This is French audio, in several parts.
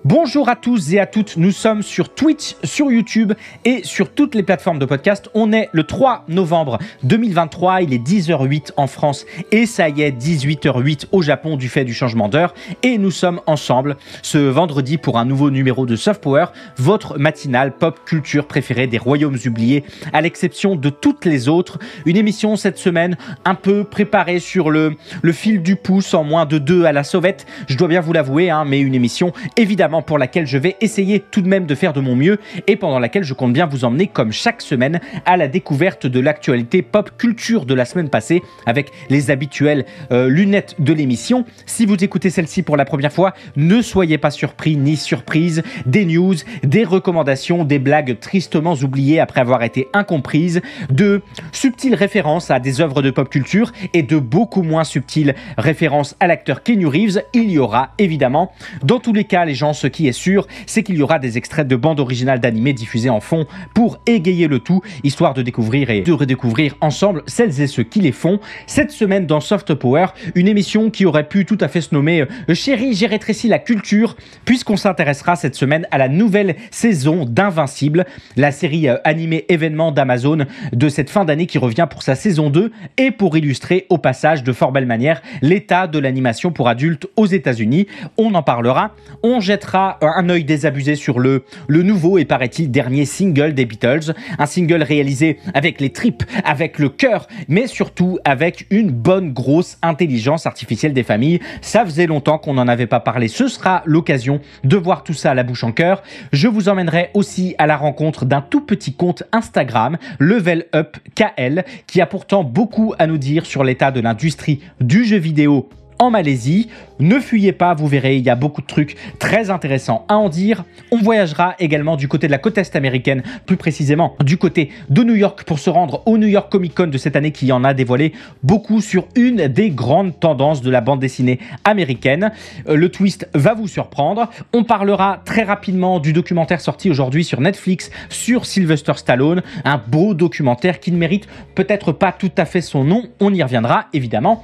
Bonjour à tous et à toutes, nous sommes sur Twitch, sur YouTube et sur toutes les plateformes de podcast. On est le 3 novembre 2023, il est 10h08 en France et ça y est 18h08 au Japon du fait du changement d'heure. Et nous sommes ensemble ce vendredi pour un nouveau numéro de Soft Power, votre matinale pop culture préférée des royaumes oubliés, à l'exception de toutes les autres. Une émission cette semaine un peu préparée sur le fil du pouce en moins de 2 à la sauvette, je dois bien vous l'avouer, mais une émission évidemment pour laquelle je vais essayer tout de même de faire de mon mieux et pendant laquelle je compte bien vous emmener comme chaque semaine à la découverte de l'actualité pop culture de la semaine passée avec les habituelles lunettes de l'émission. Si vous écoutez celle-ci pour la première fois, ne soyez pas surpris ni surprise, des news, des recommandations, des blagues tristement oubliées après avoir été incomprises, de subtiles références à des œuvres de pop culture et de beaucoup moins subtiles références à l'acteur Keanu Reeves. Il y aura évidemment, dans tous les cas les gens, ce qui est sûr, c'est qu'il y aura des extraits de bandes originales d'animés diffusés en fond pour égayer le tout, histoire de découvrir et de redécouvrir ensemble celles et ceux qui les font. Cette semaine dans Soft Power, une émission qui aurait pu tout à fait se nommer Chérie, j'ai rétréci la culture, puisqu'on s'intéressera cette semaine à la nouvelle saison d'Invincible, la série animée événement d'Amazon de cette fin d'année qui revient pour sa saison 2 et pour illustrer au passage de fort belle manière l'état de l'animation pour adultes aux États-Unis. On en parlera, on jettera un œil désabusé sur le nouveau et paraît-il dernier single des Beatles, un single réalisé avec les tripes, avec le cœur, mais surtout avec une bonne grosse intelligence artificielle des familles. Ça faisait longtemps qu'on n'en avait pas parlé, ce sera l'occasion de voir tout ça à la bouche en cœur. Je vous emmènerai aussi à la rencontre d'un tout petit compte Instagram, Level Up KL, qui a pourtant beaucoup à nous dire sur l'état de l'industrie du jeu vidéo en Malaisie. Ne fuyez pas, vous verrez, il y a beaucoup de trucs très intéressants à en dire. On voyagera également du côté de la côte est américaine, plus précisément du côté de New York pour se rendre au New York Comic Con de cette année qui en a dévoilé beaucoup sur une des grandes tendances de la bande dessinée américaine. Le twist va vous surprendre. On parlera très rapidement du documentaire sorti aujourd'hui sur Netflix sur Sylvester Stallone, un beau documentaire qui ne mérite peut-être pas tout à fait son nom, on y reviendra évidemment.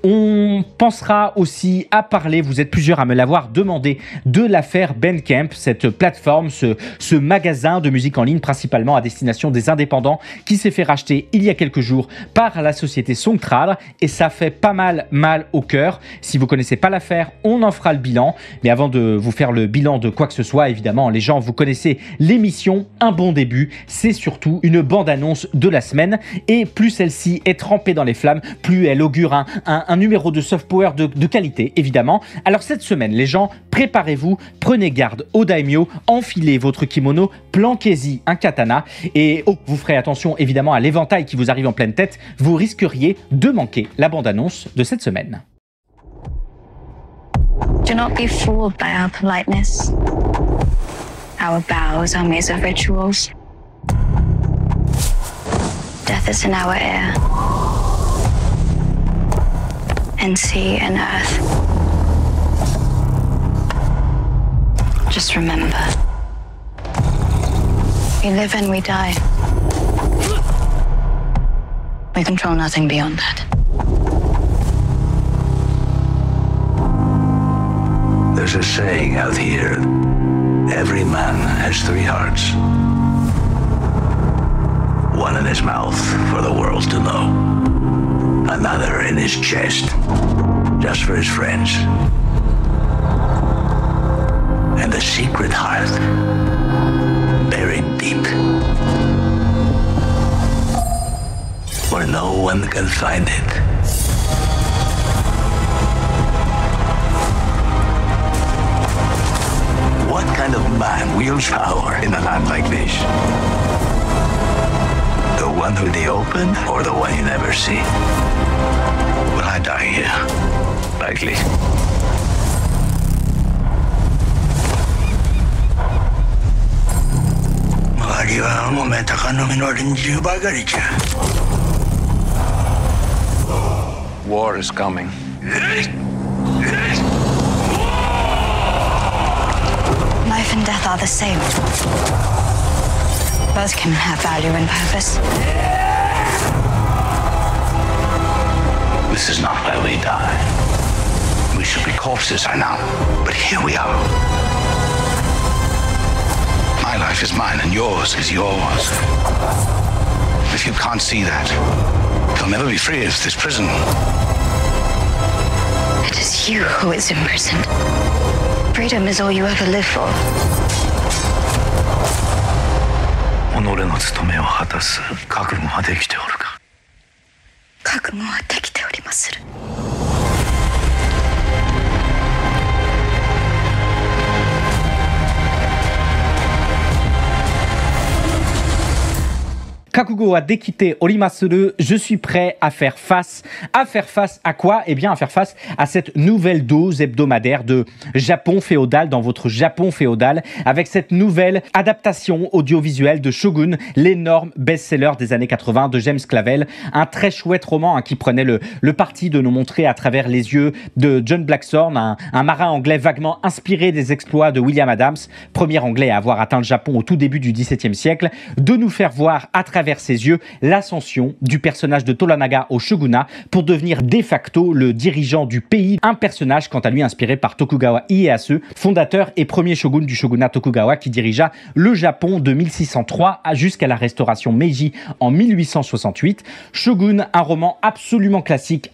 On pensera aussi à parler, vous êtes plusieurs à me l'avoir demandé, de l'affaire Bandcamp, cette plateforme, ce magasin de musique en ligne principalement à destination des indépendants qui s'est fait racheter il y a quelques jours par la société Songtrad et ça fait pas mal au cœur. Si vous connaissez pas l'affaire, on en fera le bilan, mais avant de vous faire le bilan de quoi que ce soit, évidemment les gens, vous connaissez l'émission, un bon début, c'est surtout une bande-annonce de la semaine et plus celle-ci est trempée dans les flammes, plus elle augure un numéro de Soft Power de qualité évidemment. Alors cette semaine les gens, préparez-vous, prenez garde au daimyo, enfilez votre kimono, planquez-y un katana et vous ferez attention évidemment à l'éventail qui vous arrive en pleine tête, vous risqueriez de manquer la bande-annonce de cette semaine. Do not be fooled by our politeness. Our bows are made of rituals. Death is in our air. And sea and earth. Just remember, we live and we die. We control nothing beyond that. There's a saying out here, every man has 3 hearts. One in his mouth for the world to know. Another in his chest, just for his friends. And a secret heart, buried deep, where no one can find it. What kind of man wields power in a land like this? The one with the open or the one you never see? Will I die here? Likely. Malagiwa mo metaka no minorin jiu bagaricha. War is coming. Life and death are the same. Both can have value and purpose. This is not where we die. We should be corpses, I know. But here we are. is mine and yours is yours. If you can't see that, you'll never be free of this prison. It is you who is imprisoned. Freedom is all you ever live for. 己の務めを果たす覚悟はできておるか。 覚悟はできておりまする。 Kakugo wa dekite orimasuru, je suis prêt à faire face. À faire face à quoi? Eh bien, à faire face à cette nouvelle dose hebdomadaire de Japon féodal dans votre Japon féodal, avec cette nouvelle adaptation audiovisuelle de Shogun, l'énorme best-seller des années 80 de James Clavell. Un très chouette roman qui prenait le parti de nous montrer à travers les yeux de John Blackthorne, un marin anglais vaguement inspiré des exploits de William Adams, premier anglais à avoir atteint le Japon au tout début du XVIIe siècle, de nous faire voir à travers ses yeux l'ascension du personnage de Toranaga au shogunat pour devenir de facto le dirigeant du pays, un personnage quant à lui inspiré par Tokugawa Ieyasu, fondateur et premier shogun du shogunat Tokugawa qui dirigea le Japon de 1603 jusqu'à la restauration Meiji en 1868. Shogun, un roman absolument classique,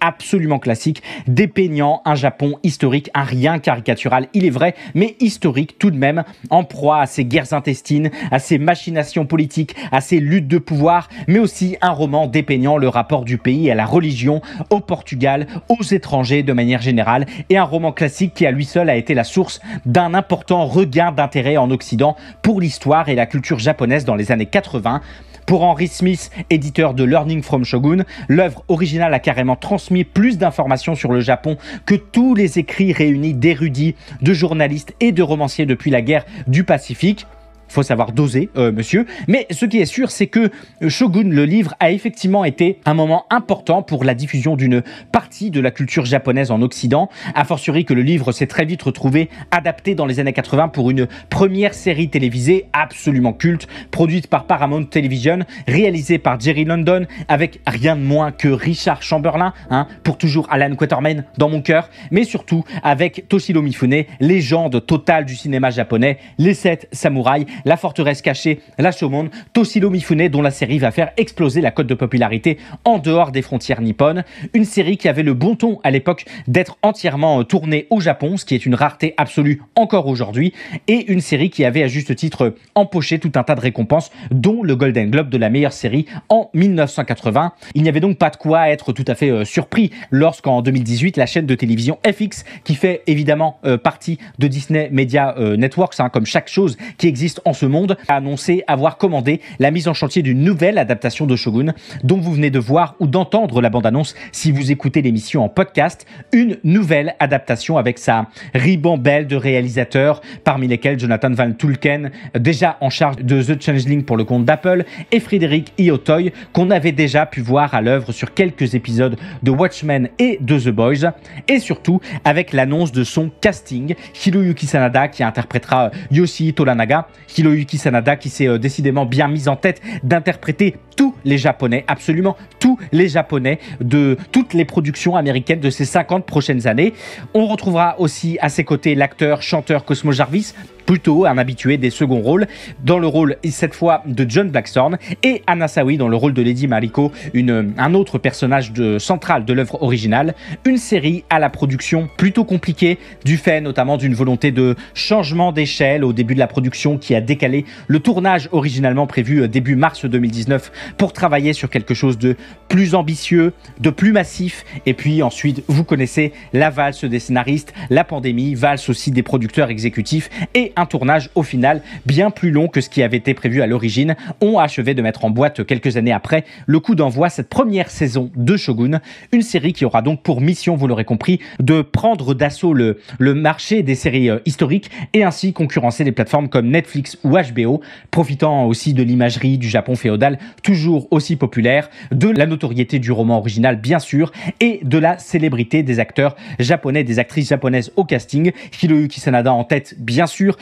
dépeignant un Japon historique, un rien caricatural, il est vrai, mais historique tout de même, en proie à ses guerres intestines, à ses machinations politiques, à ses luttes de pouvoir, mais aussi un roman dépeignant le rapport du pays à la religion, au Portugal, aux étrangers de manière générale, et un roman classique qui à lui seul a été la source d'un important regain d'intérêt en Occident pour l'histoire et la culture japonaise dans les années 80. Pour Henry Smith, éditeur de Learning from Shogun, l'œuvre originale a carrément transmis plus d'informations sur le Japon que tous les écrits réunis d'érudits, de journalistes et de romanciers depuis la guerre du Pacifique. Faut savoir doser, monsieur. Mais ce qui est sûr, c'est que Shogun, le livre, a effectivement été un moment important pour la diffusion d'une partie de la culture japonaise en Occident. A fortiori que le livre s'est très vite retrouvé adapté dans les années 80 pour une première série télévisée absolument culte, produite par Paramount Television, réalisée par Jerry London, avec rien de moins que Richard Chamberlain, pour toujours Alan Quatermain dans mon cœur, mais surtout avec Toshiro Mifune, légende totale du cinéma japonais, les 7 samouraïs, La forteresse cachée, La Shomon, Toshiro Mifune, dont la série va faire exploser la cote de popularité en dehors des frontières nippones. Une série qui avait le bon ton à l'époque d'être entièrement tournée au Japon, ce qui est une rareté absolue encore aujourd'hui, et une série qui avait à juste titre empoché tout un tas de récompenses, dont le Golden Globe de la meilleure série en 1980. Il n'y avait donc pas de quoi être tout à fait surpris lorsqu'en 2018, la chaîne de télévision FX, qui fait évidemment partie de Disney Media Networks, comme chaque chose qui existe en ce monde, a annoncé avoir commandé la mise en chantier d'une nouvelle adaptation de Shogun, dont vous venez de voir ou d'entendre la bande-annonce si vous écoutez l'émission en podcast. Une nouvelle adaptation avec sa ribambelle de réalisateurs, parmi lesquels Jonathan Van Tulken, déjà en charge de The Changeling pour le compte d'Apple, et Frédéric Iotoy, qu'on avait déjà pu voir à l'œuvre sur quelques épisodes de Watchmen et de The Boys, et surtout avec l'annonce de son casting, Hiroyuki Sanada qui interprétera Yoshii Toranaga, Hiroyuki Sanada qui s'est décidément bien mis en tête d'interpréter tous les Japonais, absolument tous les Japonais de toutes les productions américaines de ces 50 prochaines années. On retrouvera aussi à ses côtés l'acteur, chanteur Cosmo Jarvis, plutôt un habitué des seconds rôles, dans le rôle cette fois de John Blackthorne, et Anna Sawai dans le rôle de Lady Mariko, un autre personnage central de l'œuvre originale. Une série à la production plutôt compliquée, du fait notamment d'une volonté de changement d'échelle au début de la production qui a décalé le tournage originalement prévu début mars 2019 pour travailler sur quelque chose de plus ambitieux, de plus massif. Et puis ensuite, vous connaissez la valse des scénaristes, la pandémie, valse aussi des producteurs exécutifs, et un tournage au final bien plus long que ce qui avait été prévu à l'origine ont achevé de mettre en boîte quelques années après le coup d'envoi cette première saison de Shogun, une série qui aura donc pour mission, vous l'aurez compris, de prendre d'assaut le marché des séries historiques et ainsi concurrencer les plateformes comme Netflix ou HBO, profitant aussi de l'imagerie du Japon féodal toujours aussi populaire, de la notoriété du roman original bien sûr, et de la célébrité des acteurs japonais, des actrices japonaises au casting, Hiroyuki Sanada en tête bien sûr,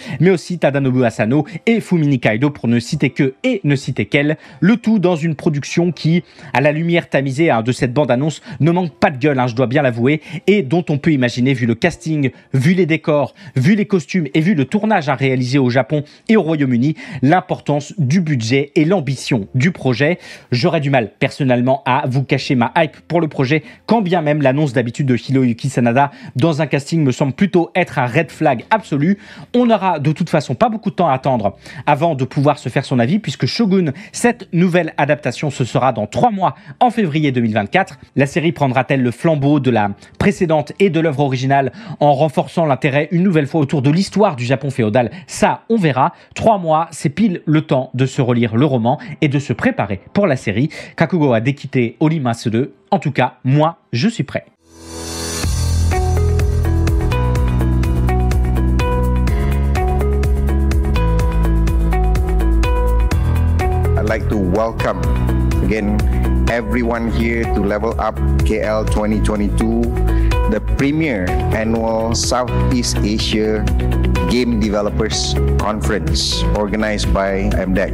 mais aussi Tadanobu Asano et Fumini Kaido pour ne citer que et ne citer qu'elle, le tout dans une production qui, à la lumière tamisée de cette bande-annonce, ne manque pas de gueule, je dois bien l'avouer, et dont on peut imaginer, vu le casting, vu les décors, vu les costumes et vu le tournage réalisé au Japon et au Royaume-Uni, l'importance du budget et l'ambition du projet. J'aurais du mal personnellement à vous cacher ma hype pour le projet, quand bien même l'annonce d'habitude de Hiroyuki Sanada dans un casting me semble plutôt être un red flag absolu. On n'aura de toute façon pas beaucoup de temps à attendre avant de pouvoir se faire son avis, puisque Shogun, cette nouvelle adaptation, ce sera dans 3 mois, en février 2024. La série prendra-t-elle le flambeau de la précédente et de l'œuvre originale en renforçant l'intérêt une nouvelle fois autour de l'histoire du Japon féodal? Ça, on verra. 3 mois, c'est pile le temps de se relire le roman et de se préparer pour la série. Kakugo a déquitté Olimasu 2. En tout cas, moi, je suis prêt. I'd like to welcome again everyone here to Level Up KL 2022, the premier annual Southeast Asia Game Developers Conference organized by MDEC.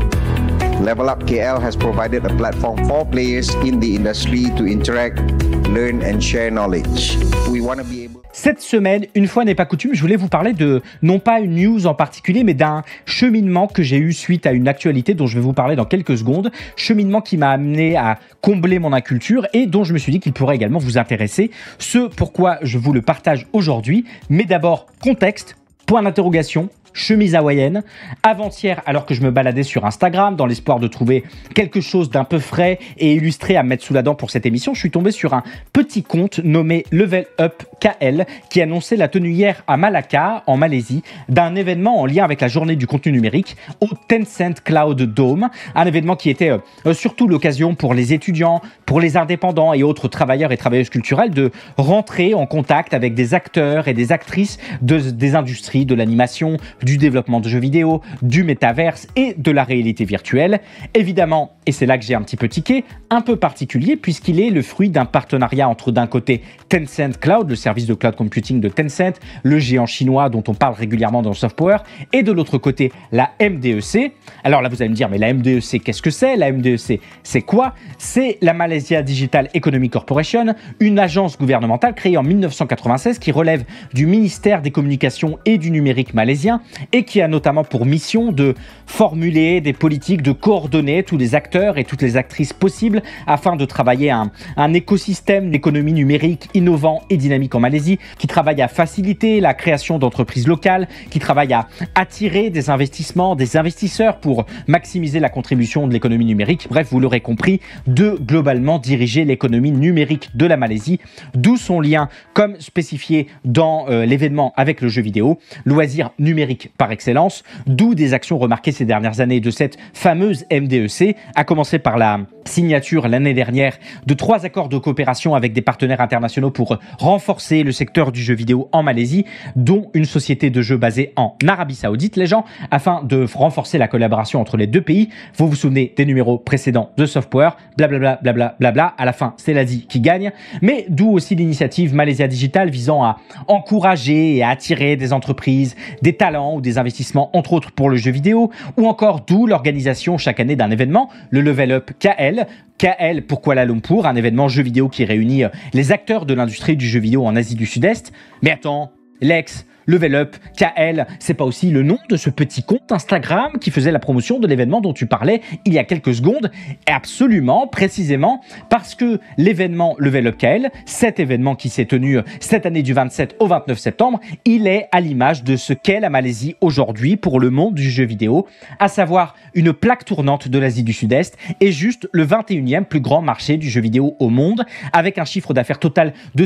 Level Up KL has provided a platform for players in the industry to interact, learn and share knowledge. We want to be able. Cette semaine, une fois n'est pas coutume, je voulais vous parler de, non pas une news en particulier, mais d'un cheminement que j'ai eu suite à une actualité dont je vais vous parler dans quelques secondes. Cheminement qui m'a amené à combler mon inculture et dont je me suis dit qu'il pourrait également vous intéresser. Ce pourquoi je vous le partage aujourd'hui. Mais d'abord, contexte, point d'interrogation. Chemise hawaïenne. Avant-hier, alors que je me baladais sur Instagram dans l'espoir de trouver quelque chose d'un peu frais et illustré à me mettre sous la dent pour cette émission, je suis tombé sur un petit compte nommé Level Up KL qui annonçait la tenue hier à Malacca, en Malaisie, d'un événement en lien avec la journée du contenu numérique au Tencent Cloud Dome. Un événement qui était surtout l'occasion pour les étudiants, pour les indépendants et autres travailleurs et travailleuses culturelles de rentrer en contact avec des acteurs et des actrices des industries de l'animation, du développement de jeux vidéo, du métaverse et de la réalité virtuelle. Évidemment, et c'est là que j'ai un petit peu tiqué, un peu particulier puisqu'il est le fruit d'un partenariat entre d'un côté Tencent Cloud, le service de cloud computing de Tencent, le géant chinois dont on parle régulièrement dans Soft Power, et de l'autre côté la MDEC. Alors là vous allez me dire, mais la MDEC qu'est-ce que c'est? La MDEC c'est quoi? C'est la Malaysia Digital Economic Corporation, une agence gouvernementale créée en 1996 qui relève du ministère des Communications et du Numérique malaisien et qui a notamment pour mission de formuler des politiques, de coordonner tous les acteurs et toutes les actrices possibles afin de travailler un écosystème d'économie numérique innovant et dynamique en Malaisie, qui travaille à faciliter la création d'entreprises locales, qui travaille à attirer des investissements, des investisseurs pour maximiser la contribution de l'économie numérique. Bref, vous l'aurez compris, de globalement diriger l'économie numérique de la Malaisie, d'où son lien, comme spécifié dans l'événement avec le jeu vidéo, loisir numérique par excellence, d'où des actions remarquées ces dernières années de cette fameuse MDEC, à commencer par la signature l'année dernière de 3 accords de coopération avec des partenaires internationaux pour renforcer le secteur du jeu vidéo en Malaisie, dont une société de jeux basée en Arabie Saoudite, les gens, afin de renforcer la collaboration entre les deux pays. Vous vous souvenez des numéros précédents de Soft Power, blablabla, blablabla, à la fin c'est l'Asie qui gagne, mais d'où aussi l'initiative Malaysia Digital visant à encourager et à attirer des entreprises, des talents ou des investissements, entre autres pour le jeu vidéo, ou encore d'où l'organisation chaque année d'un événement, le Level Up KL. KL pour Kuala Lumpur, un événement jeu vidéo qui réunit les acteurs de l'industrie du jeu vidéo en Asie du Sud-Est. Mais attends, Lex, Level Up, KL, c'est pas aussi le nom de ce petit compte Instagram qui faisait la promotion de l'événement dont tu parlais il y a quelques secondes? Absolument, précisément, parce que l'événement Level Up KL, cet événement qui s'est tenu cette année du 27 au 29 septembre, il est à l'image de ce qu'est la Malaisie aujourd'hui pour le monde du jeu vidéo, à savoir une plaque tournante de l'Asie du Sud-Est et juste le 21e plus grand marché du jeu vidéo au monde, avec un chiffre d'affaires total de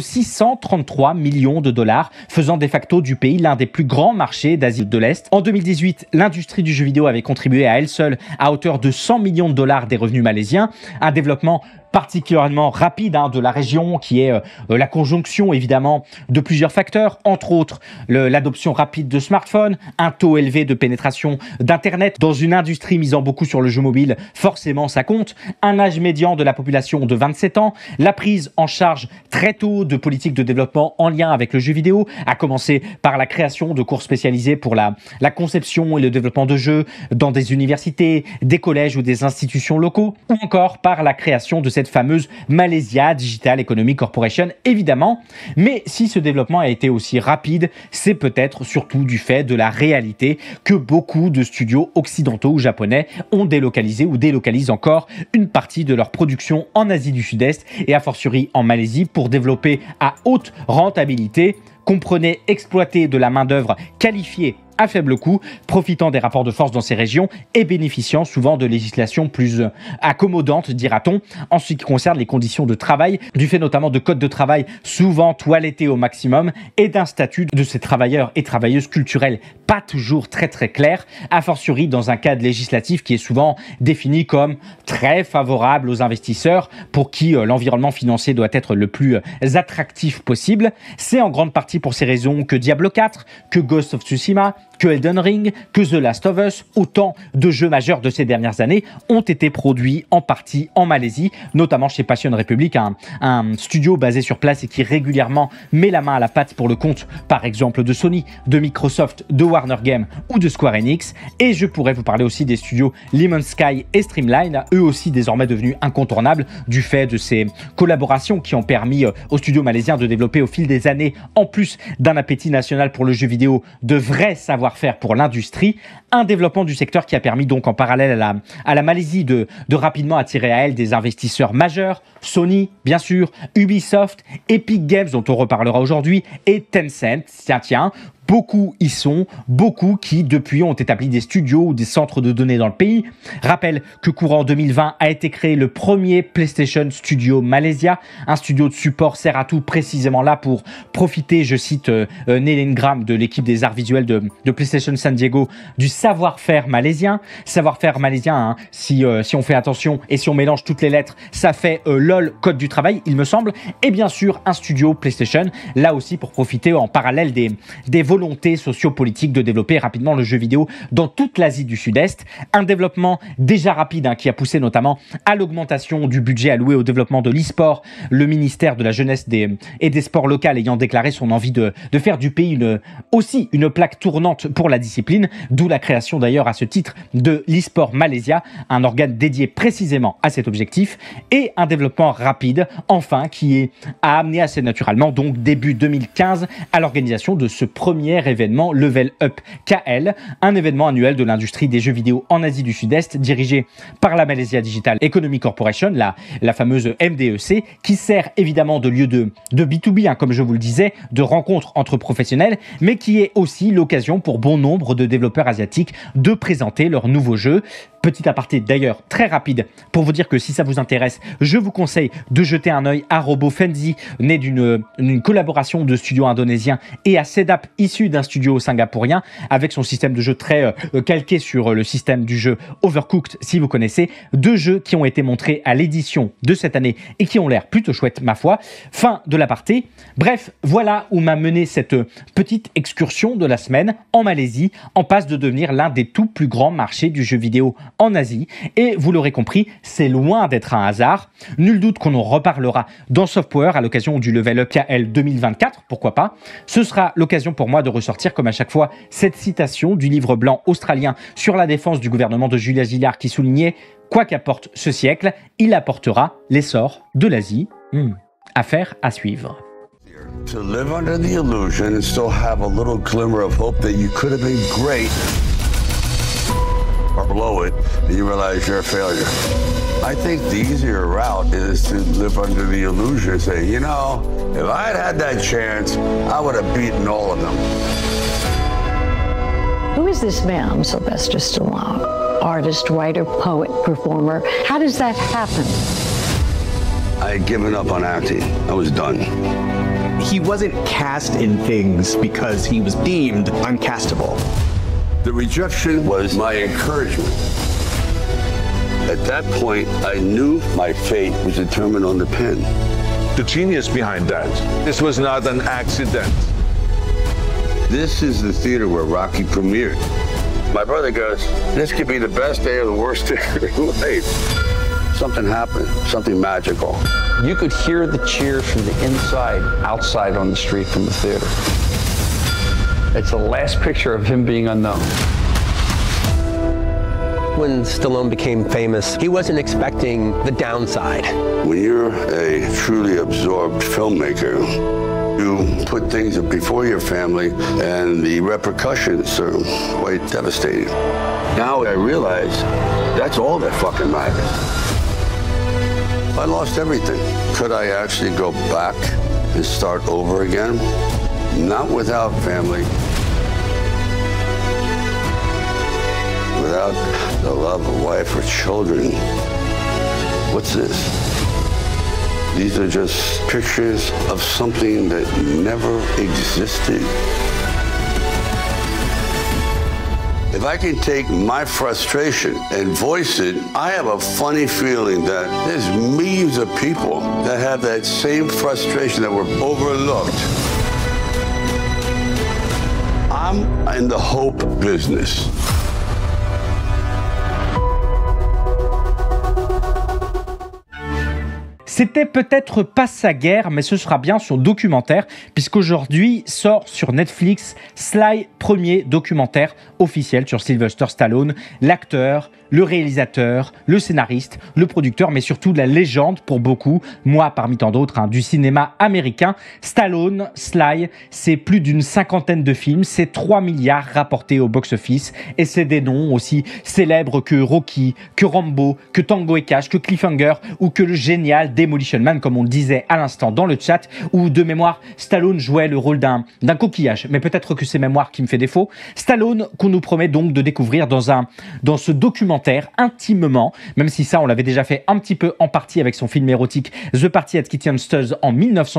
633 millions de dollars, faisant de facto du pays l'un des plus grands marchés d'Asie de l'Est. En 2018, l'industrie du jeu vidéo avait contribué à elle seule à hauteur de 100 millions de dollars des revenus malaisiens, un développement particulièrement rapide de la région, qui est la conjonction évidemment de plusieurs facteurs, entre autres l'adoption rapide de smartphones, un taux élevé de pénétration d'Internet dans une industrie misant beaucoup sur le jeu mobile, forcément ça compte, un âge médian de la population de 27 ans, la prise en charge très tôt de politiques de développement en lien avec le jeu vidéo, à commencer par la création de cours spécialisés pour la conception et le développement de jeux dans des universités, des collèges ou des institutions locaux, ou encore par la création de cette fameuse Malaysia Digital Economic Corporation, évidemment. Mais si ce développement a été aussi rapide, c'est peut-être surtout du fait de la réalité que beaucoup de studios occidentaux ou japonais ont délocalisé ou délocalisent encore une partie de leur production en Asie du Sud-Est et a fortiori en Malaisie pour développer à haute rentabilité. Comprenez exploiter de la main-d'œuvre qualifiée à faible coût, profitant des rapports de force dans ces régions et bénéficiant souvent de législations plus accommodantes, dira-t-on, en ce qui concerne les conditions de travail, du fait notamment de codes de travail souvent toilettés au maximum et d'un statut de ces travailleurs et travailleuses culturels pas toujours très clair, a fortiori dans un cadre législatif qui est souvent défini comme très favorable aux investisseurs pour qui l'environnement financier doit être le plus attractif possible. C'est en grande partie pour ces raisons que Diablo 4, que Ghost of Tsushima, que Elden Ring, que The Last of Us, autant de jeux majeurs de ces dernières années ont été produits en partie en Malaisie, notamment chez Passion Republic, un studio basé sur place et qui régulièrement met la main à la pâte pour le compte, par exemple, de Sony, de Microsoft, de Warner Games ou de Square Enix. Et je pourrais vous parler aussi des studios Lemon Sky et Streamline, eux aussi désormais devenus incontournables du fait de ces collaborations qui ont permis aux studios malaisiens de développer au fil des années, en plus d'un appétit national pour le jeu vidéo, de vrais savoir-faire pour l'industrie, un développement du secteur qui a permis donc en parallèle à la Malaisie de rapidement attirer à elle des investisseurs majeurs, Sony bien sûr, Ubisoft, Epic Games dont on reparlera aujourd'hui et Tencent, tiens, beaucoup y sont, beaucoup qui depuis ont établi des studios ou des centres de données dans le pays. Rappelle que courant 2020 a été créé le premier PlayStation Studio Malaysia, un studio de support sert à tout précisément là pour profiter, je cite Neil Ingram de l'équipe des arts visuels de PlayStation San Diego, du savoir-faire malaisien. Savoir-faire malaisien, si on fait attention et si on mélange toutes les lettres, ça fait LOL, code du travail, il me semble. Et bien sûr, un studio PlayStation, là aussi pour profiter en parallèle des volonté sociopolitique de développer rapidement le jeu vidéo dans toute l'Asie du Sud-Est. Un développement déjà rapide qui a poussé notamment à l'augmentation du budget alloué au développement de l'e-sport, le ministère de la Jeunesse et des Sports locaux ayant déclaré son envie de faire du pays aussi une plaque tournante pour la discipline, d'où la création d'ailleurs à ce titre de l'e-sport Malaysia, un organe dédié précisément à cet objectif, et un développement rapide, enfin, qui a amené assez naturellement, donc début 2015, à l'organisation de ce premier événement Level Up KL, un événement annuel de l'industrie des jeux vidéo en Asie du Sud-Est, dirigé par la Malaysia Digital Economic Corporation, la fameuse MDEC, qui sert évidemment de lieu de B2B, comme je vous le disais, de rencontres entre professionnels, mais qui est aussi l'occasion pour bon nombre de développeurs asiatiques de présenter leurs nouveaux jeux. Petit aparté d'ailleurs très rapide pour vous dire que si ça vous intéresse, je vous conseille de jeter un œil à Robo Frenzy, né d'une collaboration de studios indonésiens et à Sedap, issu d'un studio singapourien, avec son système de jeu très calqué sur le système du jeu Overcooked, si vous connaissez. Deux jeux qui ont été montrés à l'édition de cette année et qui ont l'air plutôt chouettes, ma foi. Fin de l'aparté. Bref, voilà où m'a mené cette petite excursion de la semaine en Malaisie, en passe de devenir l'un des tout plus grands marchés du jeu vidéo en Asie. Et vous l'aurez compris, c'est loin d'être un hasard. Nul doute qu'on en reparlera dans Software à l'occasion du Level Up KL 2024, pourquoi pas. Ce sera l'occasion pour moi de ressortir, comme à chaque fois, cette citation du livre blanc australien sur la défense du gouvernement de Julia Gillard qui soulignait « Quoi qu'apporte ce siècle, il apportera l'essor de l'Asie ». Affaire à suivre. To live under the illusion and still have a little glimmer of hope that you could have been great, or blow it and you realize you're a failure. I think the easier route is to live under the illusion and say, you know, if I had that chance, I would have beaten all of them. Who is this man, Sylvester Stallone? Artist, writer, poet, performer. How does that happen? I had given up on acting. I was done. He wasn't cast in things because he was deemed uncastable. The rejection was my encouragement. At that point, I knew my fate was determined on the pen. The genius behind that. This was not an accident. This is the theater where Rocky premiered. My brother goes, this could be the best day or the worst day of your life. Something happened, something magical. You could hear the cheers from the inside, outside on the street from the theater. It's the last picture of him being unknown. When Stallone became famous, he wasn't expecting the downside. When you're a truly absorbed filmmaker, you put things before your family, and the repercussions are quite devastating. Now I realize that's all that fucking matters. I lost everything. Could I actually go back and start over again? Not without family. Without the love of wife or children. What's this? These are just pictures of something that never existed. If I can take my frustration and voice it, I have a funny feeling that there's millions of people that have that same frustration that were overlooked. I'm in the hope business. C'était peut-être pas sa guerre, mais ce sera bien son documentaire, puisqu'aujourd'hui sort sur Netflix Sly, premier documentaire officiel sur Sylvester Stallone, l'acteur, le réalisateur, le scénariste, le producteur, mais surtout la légende pour beaucoup, moi parmi tant d'autres, du cinéma américain. Stallone, Sly, c'est plus d'une cinquantaine de films, c'est 3 milliards rapportés au box-office, et c'est des noms aussi célèbres que Rocky, que Rambo, que Tango et Cash, que Cliffhanger, ou que le génial Demolition Man, comme on le disait à l'instant dans le chat, où de mémoire, Stallone jouait le rôle d'un coquillage, mais peut-être que c'est mémoire qui me fait défaut. Stallone, qu'on nous promet donc de découvrir dans ce documentaire intimement, même si ça on l'avait déjà fait un petit peu en partie avec son film érotique The Party at Kitty Studs en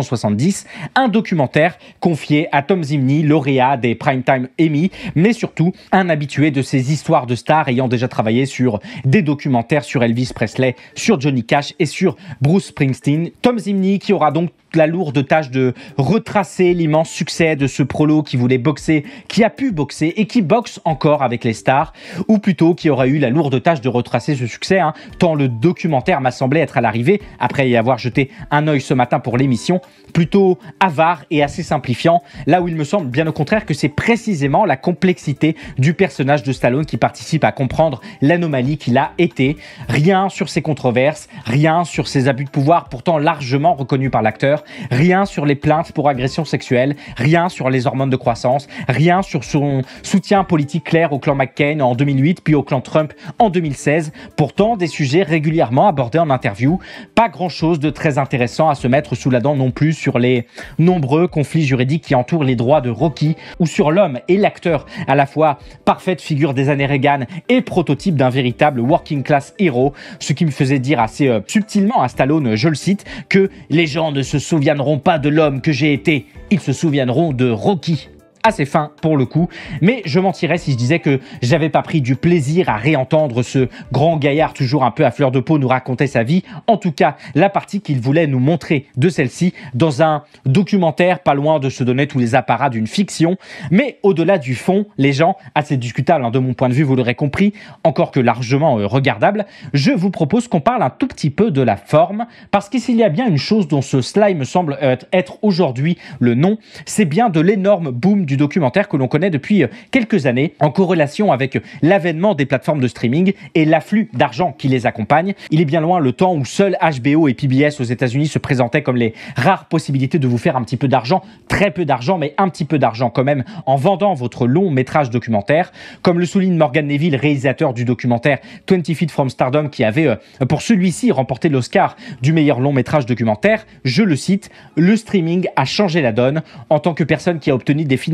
1970, un documentaire confié à Tom Zimny, lauréat des Primetime Emmy, mais surtout un habitué de ces histoires de stars ayant déjà travaillé sur des documentaires sur Elvis Presley, sur Johnny Cash et sur Bruce Springsteen. Tom Zimny qui aura donc la lourde tâche de retracer l'immense succès de ce prolo qui voulait boxer, qui a pu boxer et qui boxe encore avec les stars, ou plutôt qui aura eu la lourde tâche de retracer ce succès, tant le documentaire m'a semblé être à l'arrivée, après y avoir jeté un œil ce matin pour l'émission, plutôt avare et assez simplifiant, là où il me semble bien au contraire que c'est précisément la complexité du personnage de Stallone qui participe à comprendre l'anomalie qu'il a été. Rien sur ses controverses, rien sur ses abus de pouvoir pourtant largement reconnus par l'acteur, rien sur les plaintes pour agression sexuelle, rien sur les hormones de croissance, rien sur son soutien politique clair au clan McCain en 2008 puis au clan Trump en 2016. Pourtant, des sujets régulièrement abordés en interview, pas grand-chose de très intéressant à se mettre sous la dent non plus sur les nombreux conflits juridiques qui entourent les droits de Rocky ou sur l'homme et l'acteur, à la fois parfaite figure des années Reagan et prototype d'un véritable working class hero, ce qui me faisait dire assez subtilement à Stallone, je le cite, que les gens ne se souviendront pas de l'homme que j'ai été, ils se souviendront de Rocky. Assez fin pour le coup, mais je mentirais si je disais que j'avais pas pris du plaisir à réentendre ce grand gaillard toujours un peu à fleur de peau nous raconter sa vie, en tout cas la partie qu'il voulait nous montrer de celle-ci dans un documentaire pas loin de se donner tous les apparats d'une fiction, mais au-delà du fond, les gens, assez discutables de mon point de vue, vous l'aurez compris, encore que largement regardable, je vous propose qu'on parle un tout petit peu de la forme, parce qu'il y a bien une chose dont ce Sly me semble être aujourd'hui le nom, c'est bien de l'énorme boom du documentaire que l'on connaît depuis quelques années en corrélation avec l'avènement des plateformes de streaming et l'afflux d'argent qui les accompagne. Il est bien loin le temps où seuls HBO et PBS aux États-Unis se présentaient comme les rares possibilités de vous faire un petit peu d'argent, très peu d'argent, mais un petit peu d'argent quand même, en vendant votre long métrage documentaire. Comme le souligne Morgan Neville, réalisateur du documentaire 20 Feet from Stardom, qui avait pour celui-ci remporté l'Oscar du meilleur long métrage documentaire, je le cite, le streaming a changé la donne. En tant que personne qui a obtenu des financements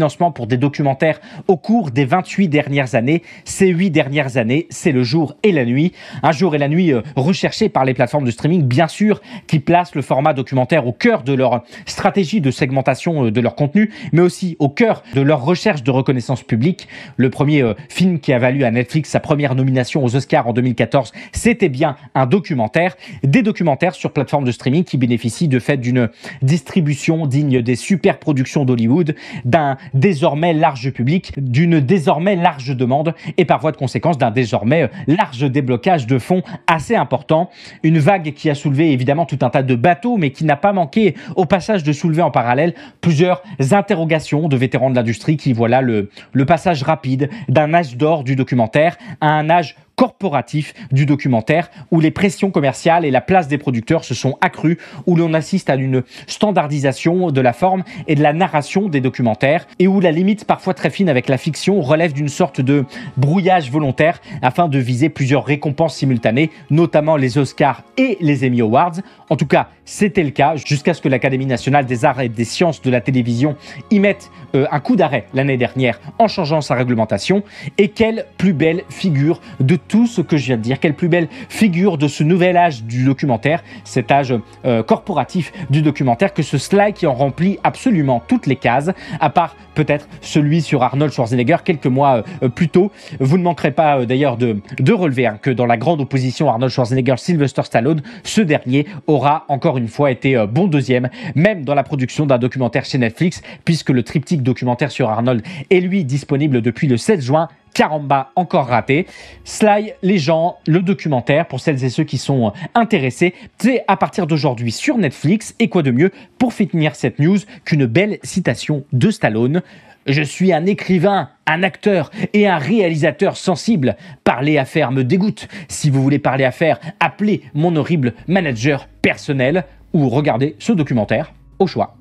financement pour des documentaires au cours des 28 dernières années. Ces 8 dernières années, c'est le jour et la nuit. Un jour et la nuit recherchés par les plateformes de streaming, bien sûr, qui placent le format documentaire au cœur de leur stratégie de segmentation de leur contenu, mais aussi au cœur de leur recherche de reconnaissance publique. Le premier film qui a valu à Netflix sa première nomination aux Oscars en 2014, c'était bien un documentaire. Des documentaires sur plateformes de streaming qui bénéficient de fait d'une distribution digne des super productions d'Hollywood, d'un désormais large public, d'une désormais large demande et par voie de conséquence d'un désormais large déblocage de fonds assez important. Une vague qui a soulevé évidemment tout un tas de bateaux, mais qui n'a pas manqué au passage de soulever en parallèle plusieurs interrogations de vétérans de l'industrie qui voilà le passage rapide d'un âge d'or du documentaire à un âge corporatif du documentaire où les pressions commerciales et la place des producteurs se sont accrues, où l'on assiste à une standardisation de la forme et de la narration des documentaires et où la limite parfois très fine avec la fiction relève d'une sorte de brouillage volontaire afin de viser plusieurs récompenses simultanées, notamment les Oscars et les Emmy Awards. En tout cas, c'était le cas jusqu'à ce que l'Académie nationale des arts et des sciences de la télévision y mette un coup d'arrêt l'année dernière en changeant sa réglementation. Et quelle plus belle figure de tout ce que je viens de dire, quelle plus belle figure de ce nouvel âge du documentaire, cet âge corporatif du documentaire, que ce slide qui en remplit absolument toutes les cases, à part peut-être celui sur Arnold Schwarzenegger quelques mois plus tôt. Vous ne manquerez pas d'ailleurs de relever que dans la grande opposition Arnold Schwarzenegger-Sylvester Stallone, ce dernier aura encore une fois été bon deuxième, même dans la production d'un documentaire chez Netflix, puisque le triptyque documentaire sur Arnold est lui disponible depuis le 7 juin. Caramba, encore raté. Sly, les gens, le documentaire, pour celles et ceux qui sont intéressés, c'est à partir d'aujourd'hui sur Netflix. Et quoi de mieux pour finir cette news qu'une belle citation de Stallone. Je suis un écrivain, un acteur et un réalisateur sensible. Parler affaires me dégoûte. Si vous voulez parler affaires, appelez mon horrible manager personnel ou regardez ce documentaire au choix.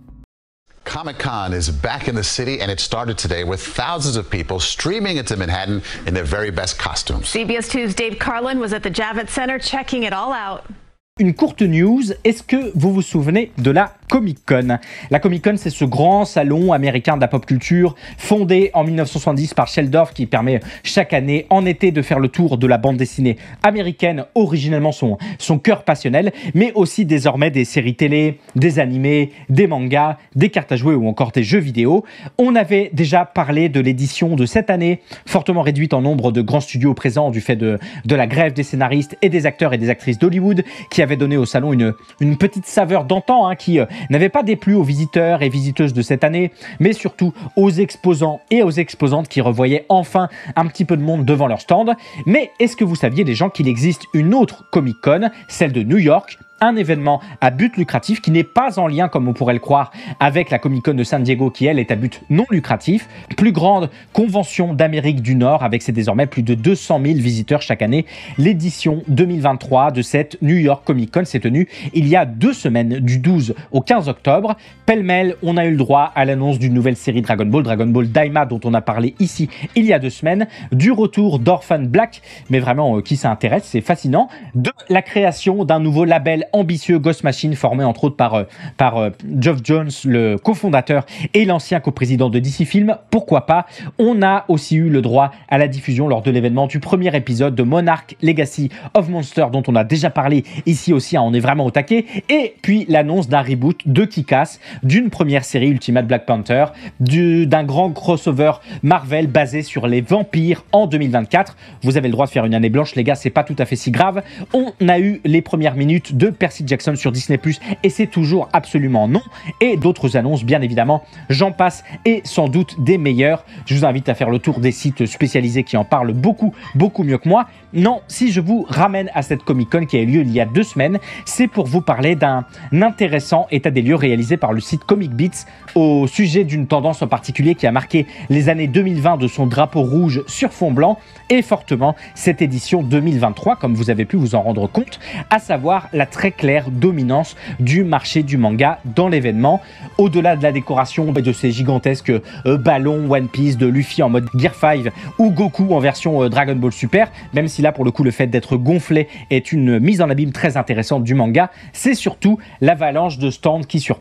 Comic-Con is back in the city, and it started today with thousands of people streaming into Manhattan in their very best costumes. CBS 2's Dave Carlin was at the Javits Center checking it all out. Une courte news, est-ce que vous vous souvenez de la Comic-Con? La Comic-Con, c'est ce grand salon américain de la pop culture, fondé en 1970 par Sheldorf, qui permet chaque année, en été, de faire le tour de la bande dessinée américaine, originellement son cœur passionnel, mais aussi désormais des séries télé, des animés, des mangas, des cartes à jouer ou encore des jeux vidéo. On avait déjà parlé de l'édition de cette année, fortement réduite en nombre de grands studios présents du fait de la grève des scénaristes et des acteurs et des actrices d'Hollywood, qui avait donné au salon une petite saveur d'antan qui n'avait pas déplu aux visiteurs et visiteuses de cette année, mais surtout aux exposants et aux exposantes qui revoyaient enfin un petit peu de monde devant leur stand. Mais est-ce que vous saviez, les gens, qu'il existe une autre Comic-Con, celle de New York, un événement à but lucratif qui n'est pas en lien, comme on pourrait le croire, avec la Comic-Con de San Diego qui, elle, est à but non lucratif. Plus grande convention d'Amérique du Nord avec ses désormais plus de 200 000 visiteurs chaque année. L'édition 2023 de cette New York Comic-Con s'est tenue il y a 2 semaines, du 12 au 15 octobre. Pêle-mêle, on a eu le droit à l'annonce d'une nouvelle série Dragon Ball Daima, dont on a parlé ici il y a 2 semaines, du retour d'Orphan Black, mais vraiment qui ça intéresse, c'est fascinant, de la création d'un nouveau label ambitieux, Ghost Machine, formé entre autres par Geoff Johns, le cofondateur et l'ancien coprésident de DC Films. Pourquoi pas? On a aussi eu le droit à la diffusion lors de l'événement du premier épisode de Monarch Legacy of Monsters, dont on a déjà parlé ici aussi, on est vraiment au taquet, et puis l'annonce d'un reboot de Kick-Ass, d'une première série Ultimate Black Panther, d'un grand crossover Marvel basé sur les vampires en 2024. Vous avez le droit de faire une année blanche, les gars, c'est pas tout à fait si grave. On a eu les premières minutes de Percy Jackson sur Disney+, et c'est toujours absolument non. Et d'autres annonces, bien évidemment, j'en passe, et sans doute des meilleures. Je vous invite à faire le tour des sites spécialisés qui en parlent beaucoup mieux que moi. Non, si je vous ramène à cette Comic-Con qui a eu lieu il y a 2 semaines, c'est pour vous parler d'un intéressant état des lieux réalisé par le site Comic Beats au sujet d'une tendance en particulier qui a marqué les années 2020 de son drapeau rouge sur fond blanc, et fortement cette édition 2023, comme vous avez pu vous en rendre compte, à savoir la très claire dominance du marché du manga dans l'événement. Au-delà de la décoration et de ces gigantesques ballons One Piece de Luffy en mode Gear 5 ou Goku en version Dragon Ball Super, même si là pour le coup le fait d'être gonflé est une mise en abîme très intéressante du manga, c'est surtout l'avalanche de stands qui surprend.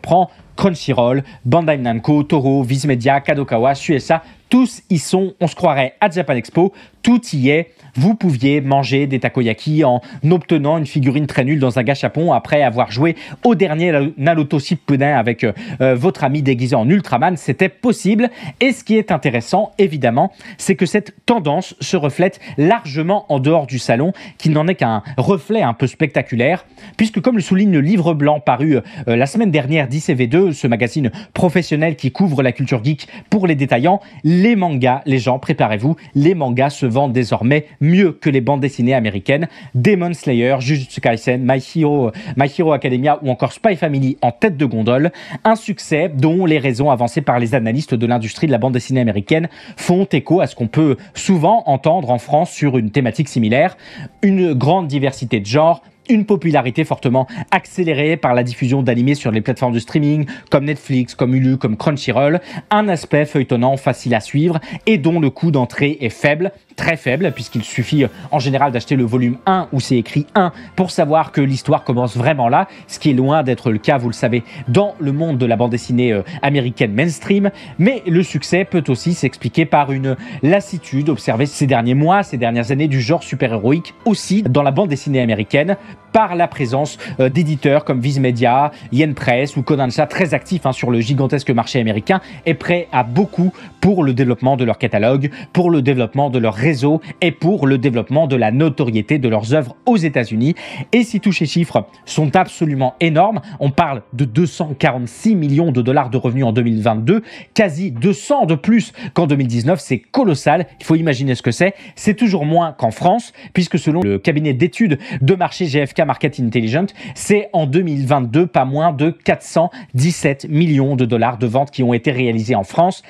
Crunchyroll, Bandai Namco, Toho, Viz Media, Kadokawa, Shueisha, tous y sont, on se croirait à Japan Expo, tout y est. Vous pouviez manger des takoyaki en obtenant une figurine très nulle dans un gâchapon après avoir joué au dernier Naruto Shippuden avec votre ami déguisé en Ultraman. C'était possible. Et ce qui est intéressant, évidemment, c'est que cette tendance se reflète largement en dehors du salon, qui n'en est qu'un reflet un peu spectaculaire, puisque comme le souligne le livre blanc paru la semaine dernière d'ICV2, ce magazine professionnel qui couvre la culture geek pour les détaillants, les mangas, les gens, préparez-vous, les mangas se vendent désormais mieux que les bandes dessinées américaines. Demon Slayer, Jujutsu Kaisen, My Hero Academia ou encore Spy Family en tête de gondole. Un succès dont les raisons avancées par les analystes de l'industrie de la bande dessinée américaine font écho à ce qu'on peut souvent entendre en France sur une thématique similaire. Une grande diversité de genres, une popularité fortement accélérée par la diffusion d'animés sur les plateformes de streaming comme Netflix, comme Hulu, comme Crunchyroll, un aspect feuilletonnant facile à suivre et dont le coût d'entrée est faible, très faible, puisqu'il suffit en général d'acheter le volume 1 où c'est écrit 1 pour savoir que l'histoire commence vraiment là, ce qui est loin d'être le cas, vous le savez, dans le monde de la bande dessinée américaine mainstream. Mais le succès peut aussi s'expliquer par une lassitude observée ces derniers mois, ces dernières années du genre super-héroïque aussi dans la bande dessinée américaine, par la présence d'éditeurs comme Viz Media, Yen Press ou Kodansha, très actifs sur le gigantesque marché américain et prêts à beaucoup pour le développement de leur catalogue, pour le développement de leur réseau et pour le développement de la notoriété de leurs œuvres aux États-Unis. Et si tous ces chiffres sont absolument énormes, on parle de 246 millions de dollars de revenus en 2022, quasi 200 de plus qu'en 2019, c'est colossal, il faut imaginer ce que c'est. C'est toujours moins qu'en France, puisque selon le cabinet d'études de marché GFK Market Intelligence, c'est en 2022 pas moins de 417 millions de dollars de ventes qui ont été réalisées en France,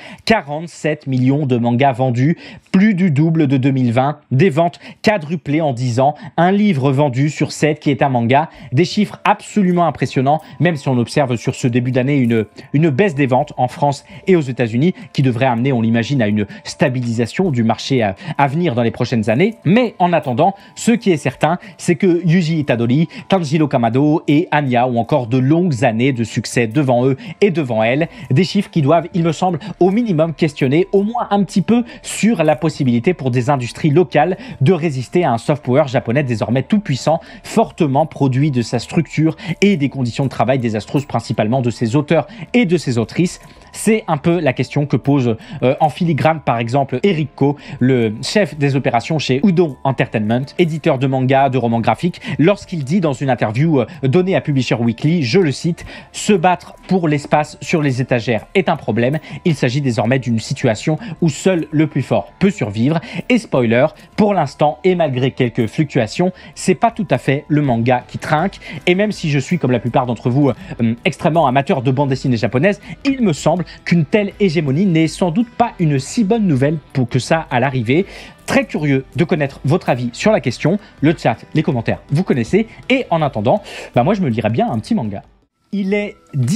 47 millions de mangas vendus, plus du double de 2020, des ventes quadruplées en 10 ans, un livre vendu sur 7 qui est un manga, des chiffres absolument impressionnants, même si on observe sur ce début d'année une baisse des ventes en France et aux États-Unis, qui devrait amener, on l'imagine, à une stabilisation du marché à venir dans les prochaines années. Mais en attendant, ce qui est certain, c'est que Yuji Itadori, Tanjiro Kamado et Anya ont encore de longues années de succès devant eux et devant elles. Des chiffres qui doivent, il me semble, au minimum questionner au moins un petit peu sur la possibilité pour des industries locales de résister à un soft power japonais désormais tout puissant, fortement produit de sa structure et des conditions de travail désastreuses principalement de ses auteurs et de ses autrices. C'est un peu la question que pose en filigrane par exemple Eric Ko, le chef des opérations chez Udon Entertainment, éditeur de manga, de romans graphiques, lorsqu'il dit dans une interview donnée à Publisher Weekly, je le cite, « Se battre pour l'espace sur les étagères est un problème. Il s'agit désormais d'une situation où seul le plus fort peut survivre. Et spoiler, pour l'instant et malgré quelques fluctuations, c'est pas tout à fait le manga qui trinque. Et même si je suis, comme la plupart d'entre vous, extrêmement amateur de bande dessinée japonaise, il me semble qu'une telle hégémonie n'est sans doute pas une si bonne nouvelle pour que ça à l'arrivée. Très curieux de connaître votre avis sur la question, le chat, les commentaires, vous connaissez. Et en attendant, moi je me lirais bien un petit manga. Il est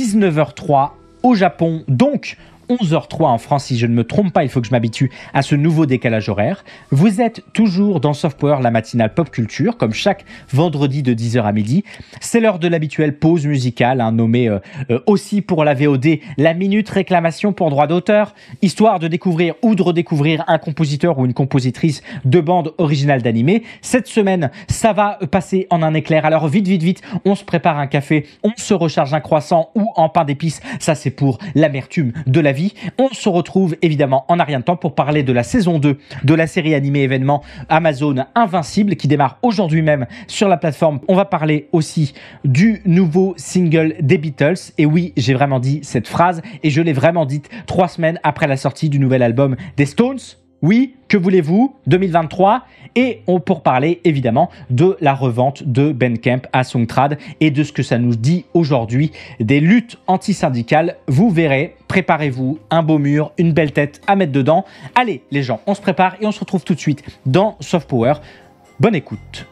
19h03 au Japon, donc 11h03 en France, si je ne me trompe pas, il faut que je m'habitue à ce nouveau décalage horaire. Vous êtes toujours dans Soft Power, la matinale pop culture, comme chaque vendredi de 10h à midi. C'est l'heure de l'habituelle pause musicale, nommée aussi pour la VOD, la minute réclamation pour droit d'auteur, histoire de découvrir ou de redécouvrir un compositeur ou une compositrice de bande originale d'animé. Cette semaine, ça va passer en un éclair, alors vite, on se prépare un café, on se recharge un croissant ou en pain d'épices, ça c'est pour l'amertume de la vie. On se retrouve évidemment en un rien de temps pour parler de la saison 2 de la série animée événement Amazon Invincible qui démarre aujourd'hui même sur la plateforme. On va parler aussi du nouveau single des Beatles. Et oui, j'ai vraiment dit cette phrase et je l'ai vraiment dite 3 semaines après la sortie du nouvel album des Stones. Oui, que voulez-vous, 2023, et pour parler évidemment de la revente de Bandcamp à Songtrad et de ce que ça nous dit aujourd'hui des luttes antisyndicales. Vous verrez, préparez-vous, un beau mur, une belle tête à mettre dedans. Allez les gens, on se prépare et on se retrouve tout de suite dans Soft Power. Bonne écoute.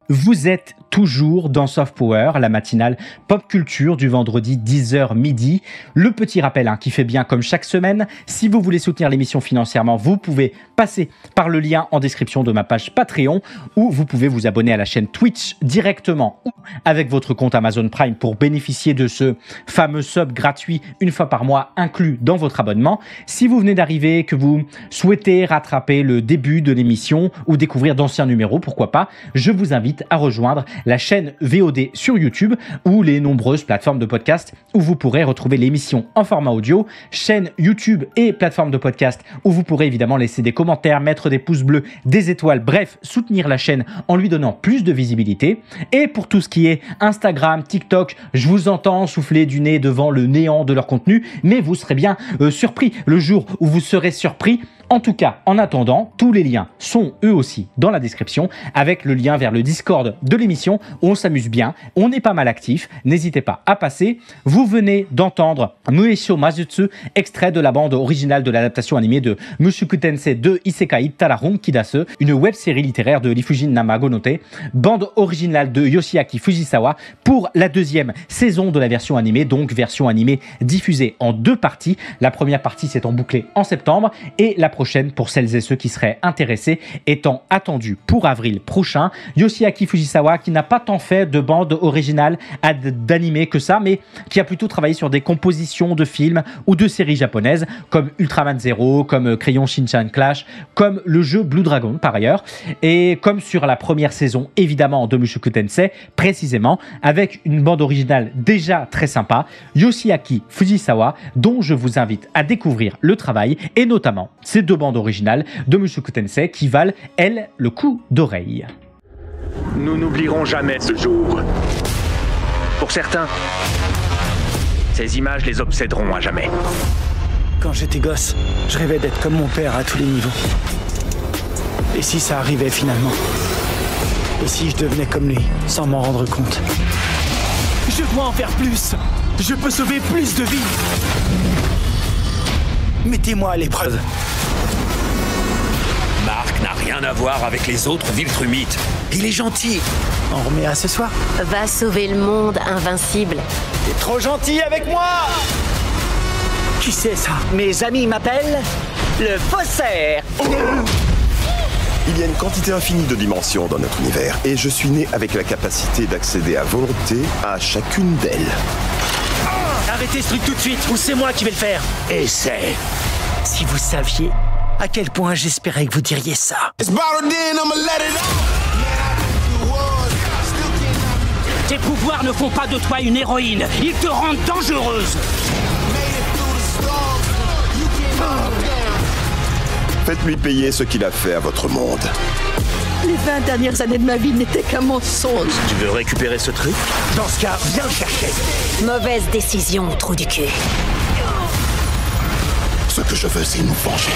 Vous êtes toujours dans Soft Power, la matinale pop culture du vendredi 10h midi. Le petit rappel qui fait bien comme chaque semaine, si vous voulez soutenir l'émission financièrement, vous pouvez passer par le lien en description de ma page Patreon ou vous pouvez vous abonner à la chaîne Twitch directement ou avec votre compte Amazon Prime pour bénéficier de ce fameux sub gratuit une fois par mois inclus dans votre abonnement. Si vous venez d'arriver, que vous souhaitez rattraper le début de l'émission ou découvrir d'anciens numéros, pourquoi pas, je vous invite à rejoindre la chaîne VOD sur YouTube ou les nombreuses plateformes de podcast où vous pourrez retrouver l'émission en format audio, chaîne YouTube et plateforme de podcast où vous pourrez évidemment laisser des commentaires, mettre des pouces bleus, des étoiles, bref, soutenir la chaîne en lui donnant plus de visibilité. Et pour tout ce qui est Instagram, TikTok, je vous entends souffler du nez devant le néant de leur contenu, mais vous serez bien surpris le jour où vous serez surpris. En tout cas, en attendant, tous les liens sont eux aussi dans la description avec le lien vers le Discord de l'émission où on s'amuse bien, on est pas mal actif, n'hésitez pas à passer. Vous venez d'entendre Muesho Mazutsu, extrait de la bande originale de l'adaptation animée de Mushoku Tensei de Isekai Tararun Kidase, une web série littéraire de Rifujin Namagonote, bande originale de Yoshiaki Fujisawa pour la deuxième saison de la version animée, donc version animée diffusée en 2 parties. La première partie s'étant bouclée en septembre et la prochaine, pour celles et ceux qui seraient intéressés, étant attendue pour avril prochain. Yoshiaki Fujisawa qui n'a pas tant fait de bande originale d'animé que ça, mais qui a plutôt travaillé sur des compositions de films ou de séries japonaises comme Ultraman Zero, comme Crayon Shinchan Clash, comme le jeu Blue Dragon par ailleurs, et comme sur la première saison évidemment de Mushoku Tensei, précisément avec une bande originale déjà très sympa, Yoshiaki Fujisawa, dont je vous invite à découvrir le travail et notamment ces 2 bandes originales de Mushoku Tensei qui valent, elles, le coup d'oreille. Nous n'oublierons jamais ce jour. Pour certains, ces images les obséderont à jamais. Quand j'étais gosse, je rêvais d'être comme mon père à tous les niveaux. Et si ça arrivait finalement? Et si je devenais comme lui, sans m'en rendre compte? Je dois en faire plus! Je peux sauver plus de vies! Mettez-moi à l'épreuve. Marc n'a rien à voir avec les autres Viltrumites. Il est gentil. On remet à ce soir? Va sauver le monde, invincible. T'es trop gentil avec moi! Qui c'est ça? Mes amis m'appellent le faussaire. Il y a une quantité infinie de dimensions dans notre univers, et je suis né avec la capacité d'accéder à volonté à chacune d'elles. Arrêtez ce truc tout de suite, ou c'est moi qui vais le faire. Essaie. Si vous saviez à quel point j'espérais que vous diriez ça. Tes pouvoirs ne font pas de toi une héroïne, ils te rendent dangereuse. Faites-lui payer ce qu'il a fait à votre monde. Les 20 dernières années de ma vie n'étaient qu'un mensonge. Tu veux récupérer ce truc? Dans ce cas, viens le chercher. Mauvaise décision, trou du cul. Ce que je veux, c'est nous venger.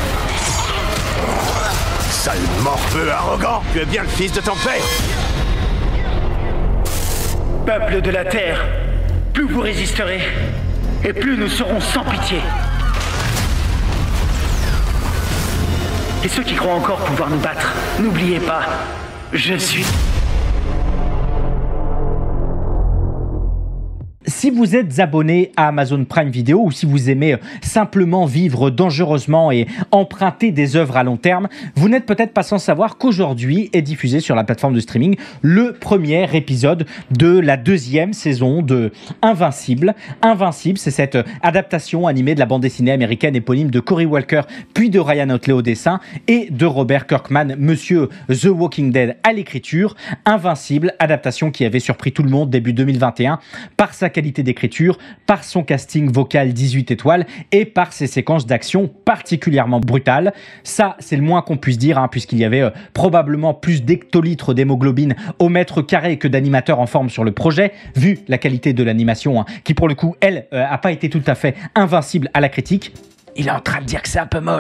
Sale morveux arrogant! Tu es bien le fils de ton père! Peuple de la Terre, plus vous résisterez, et plus nous serons sans pitié. Et ceux qui croient encore pouvoir nous battre, n'oubliez pas, je suis... Si vous êtes abonné à Amazon Prime Video ou si vous aimez simplement vivre dangereusement et emprunter des œuvres à long terme, vous n'êtes peut-être pas sans savoir qu'aujourd'hui est diffusé sur la plateforme de streaming le premier épisode de la 2e saison de Invincible. Invincible, c'est cette adaptation animée de la bande dessinée américaine éponyme de Cory Walker, puis de Ryan Otley au dessin et de Robert Kirkman, monsieur The Walking Dead à l'écriture. Invincible, adaptation qui avait surpris tout le monde début 2021 par sa qualité d'écriture, par son casting vocal 18 étoiles et par ses séquences d'action particulièrement brutales. Ça, c'est le moins qu'on puisse dire, puisqu'il y avait probablement plus d'hectolitres d'hémoglobine au mètre carré que d'animateurs en forme sur le projet, vu la qualité de l'animation, qui pour le coup, elle, a pas été tout à fait invincible à la critique. Il est en train de dire que c'est un peu moche.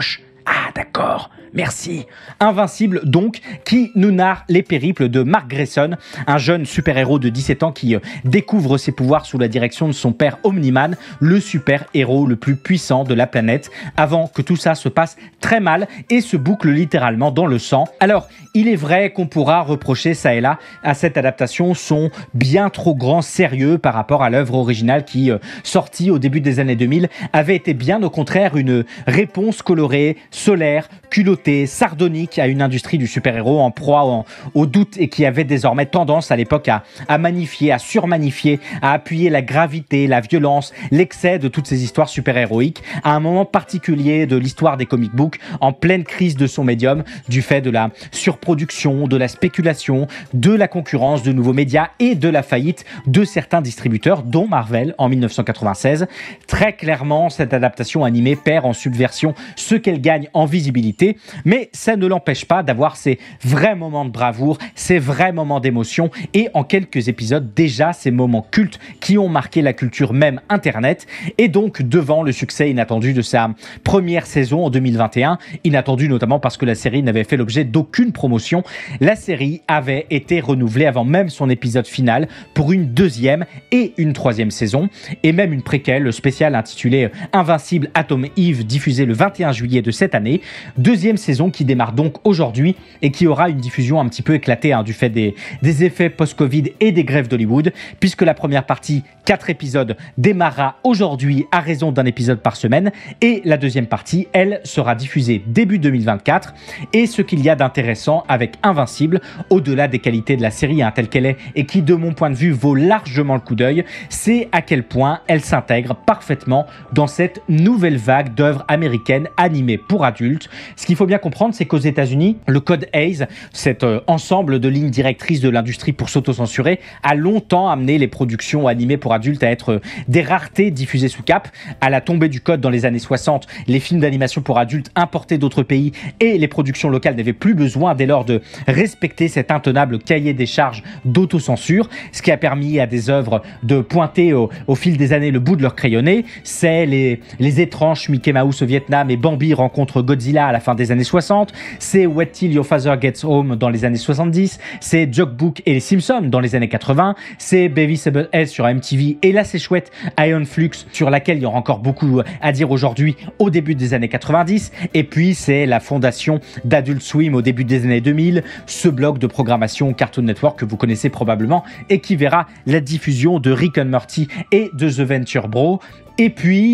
Ah d'accord, merci. Invincible donc, qui nous narre les périples de Mark Grayson, un jeune super-héros de 17 ans qui découvre ses pouvoirs sous la direction de son père Omni-Man, le super-héros le plus puissant de la planète, avant que tout ça se passe très mal et se boucle littéralement dans le sang. Alors, il est vrai qu'on pourra reprocher ça et là à cette adaptation son bien trop grand sérieux par rapport à l'œuvre originale qui, sortie au début des années 2000, avait été bien au contraire une réponse colorée, solaire, culottée, sardonique à une industrie du super-héros en proie au doute et qui avait désormais tendance à l'époque à magnifier, à surmagnifier, à appuyer la gravité, la violence, l'excès de toutes ces histoires super-héroïques à un moment particulier de l'histoire des comic books, en pleine crise de son médium, du fait de la surproduction, de la spéculation, de la concurrence de nouveaux médias et de la faillite de certains distributeurs, dont Marvel en 1996. Très clairement, cette adaptation animée perd en subversion ce qu'elle gagne en visibilité, mais ça ne l'empêche pas d'avoir ces vrais moments de bravoure, ces vrais moments d'émotion et en quelques épisodes déjà ces moments cultes qui ont marqué la culture même internet. Et donc devant le succès inattendu de sa première saison en 2021, inattendu notamment parce que la série n'avait fait l'objet d'aucune promotion, la série avait été renouvelée avant même son épisode final pour une deuxième et une troisième saison, et même une préquelle spéciale intitulée Invincible Atom Eve, diffusée le 21 juillet de cette année. Deuxième saison qui démarre donc aujourd'hui et qui aura une diffusion un petit peu éclatée du fait des effets post-Covid et des grèves d'Hollywood, puisque la première partie, 4 épisodes, démarrera aujourd'hui à raison d'un épisode par semaine, et la deuxième partie, elle, sera diffusée début 2024. Et ce qu'il y a d'intéressant avec Invincible, au-delà des qualités de la série telle qu'elle est et qui, de mon point de vue, vaut largement le coup d'œil, c'est à quel point elle s'intègre parfaitement dans cette nouvelle vague d'œuvres américaines animées pour adultes. Ce qu'il faut bien comprendre, c'est qu'aux États-Unis, le code Hays, cet ensemble de lignes directrices de l'industrie pour s'autocensurer, a longtemps amené les productions animées pour adultes à être des raretés diffusées sous cape. À la tombée du code dans les années 60, les films d'animation pour adultes importés d'autres pays et les productions locales n'avaient plus besoin dès lors de respecter cet intenable cahier des charges d'autocensure, ce qui a permis à des œuvres de pointer au fil des années le bout de leur crayonné. C'est les étranges Mickey Mouse au Vietnam et Bambi rencontre Godzilla à la fin des années 60, c'est Wait Till Your Father Gets Home dans les années 70, c'est Jokebook et les Simpsons dans les années 80, c'est Beavis and Butt-Head sur MTV et là c'est chouette Iron Flux sur laquelle il y aura encore beaucoup à dire aujourd'hui au début des années 90, et puis c'est la fondation d'Adult Swim au début des années 2000, ce bloc de programmation Cartoon Network que vous connaissez probablement et qui verra la diffusion de Rick and Morty et de The Venture Bro. Et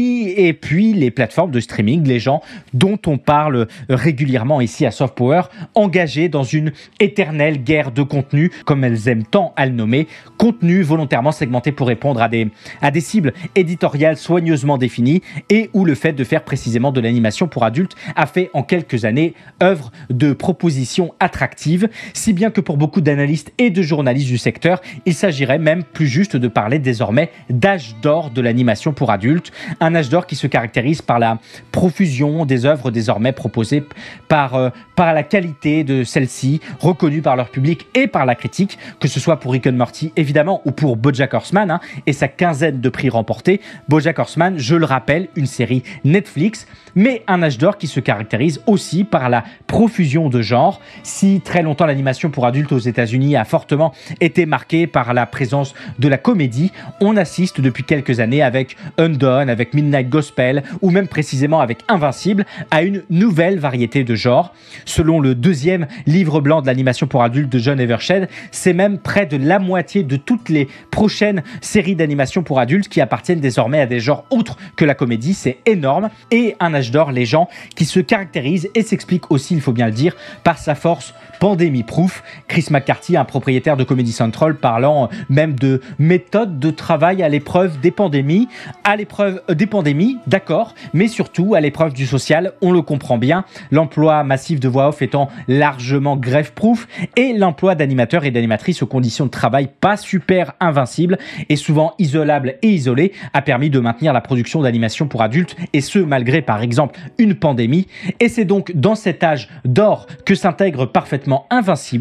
puis les plateformes de streaming, les gens dont on parle régulièrement ici à Soft Power, engagés dans une éternelle guerre de contenu, comme elles aiment tant à le nommer, contenu volontairement segmenté pour répondre à des cibles éditoriales soigneusement définies, et où le fait de faire précisément de l'animation pour adultes a fait en quelques années œuvre de proposition attractive, si bien que pour beaucoup d'analystes et de journalistes du secteur, il s'agirait même plus juste de parler désormais d'âge d'or de l'animation pour adultes. Un âge d'or qui se caractérise par la profusion des œuvres désormais proposées, par la qualité de celles-ci, reconnues par leur public et par la critique, que ce soit pour Rick and Morty évidemment ou pour BoJack Horseman et sa quinzaine de prix remportés. BoJack Horseman, je le rappelle, une série Netflix, mais un âge d'or qui se caractérise aussi par la profusion de genres. Si très longtemps l'animation pour adultes aux États-Unis a fortement été marquée par la présence de la comédie, on assiste depuis quelques années avec Undone, avec Midnight Gospel ou même précisément avec Invincible à une nouvelle variété de genres. Selon le deuxième livre blanc de l'animation pour adultes de John Evershed, c'est même près de la moitié de toutes les prochaines séries d'animation pour adultes qui appartiennent désormais à des genres autres que la comédie. C'est énorme, et un âge d'or, les gens qui se caractérisent et s'expliquent aussi, il faut bien le dire, par sa force pandémie-proof. Chris McCarthy, un propriétaire de Comedy Central, parlant même de méthode de travail à l'épreuve des pandémies. À l'épreuve des pandémies, d'accord, mais surtout à l'épreuve du social, on le comprend bien, l'emploi massif de voix off étant largement grève-proof, et l'emploi d'animateurs et d'animatrices aux conditions de travail pas super invincibles et souvent isolables et isolées a permis de maintenir la production d'animation pour adultes, et ce malgré par exemple une pandémie. Et c'est donc dans cet âge d'or que s'intègre parfaitement Invincible,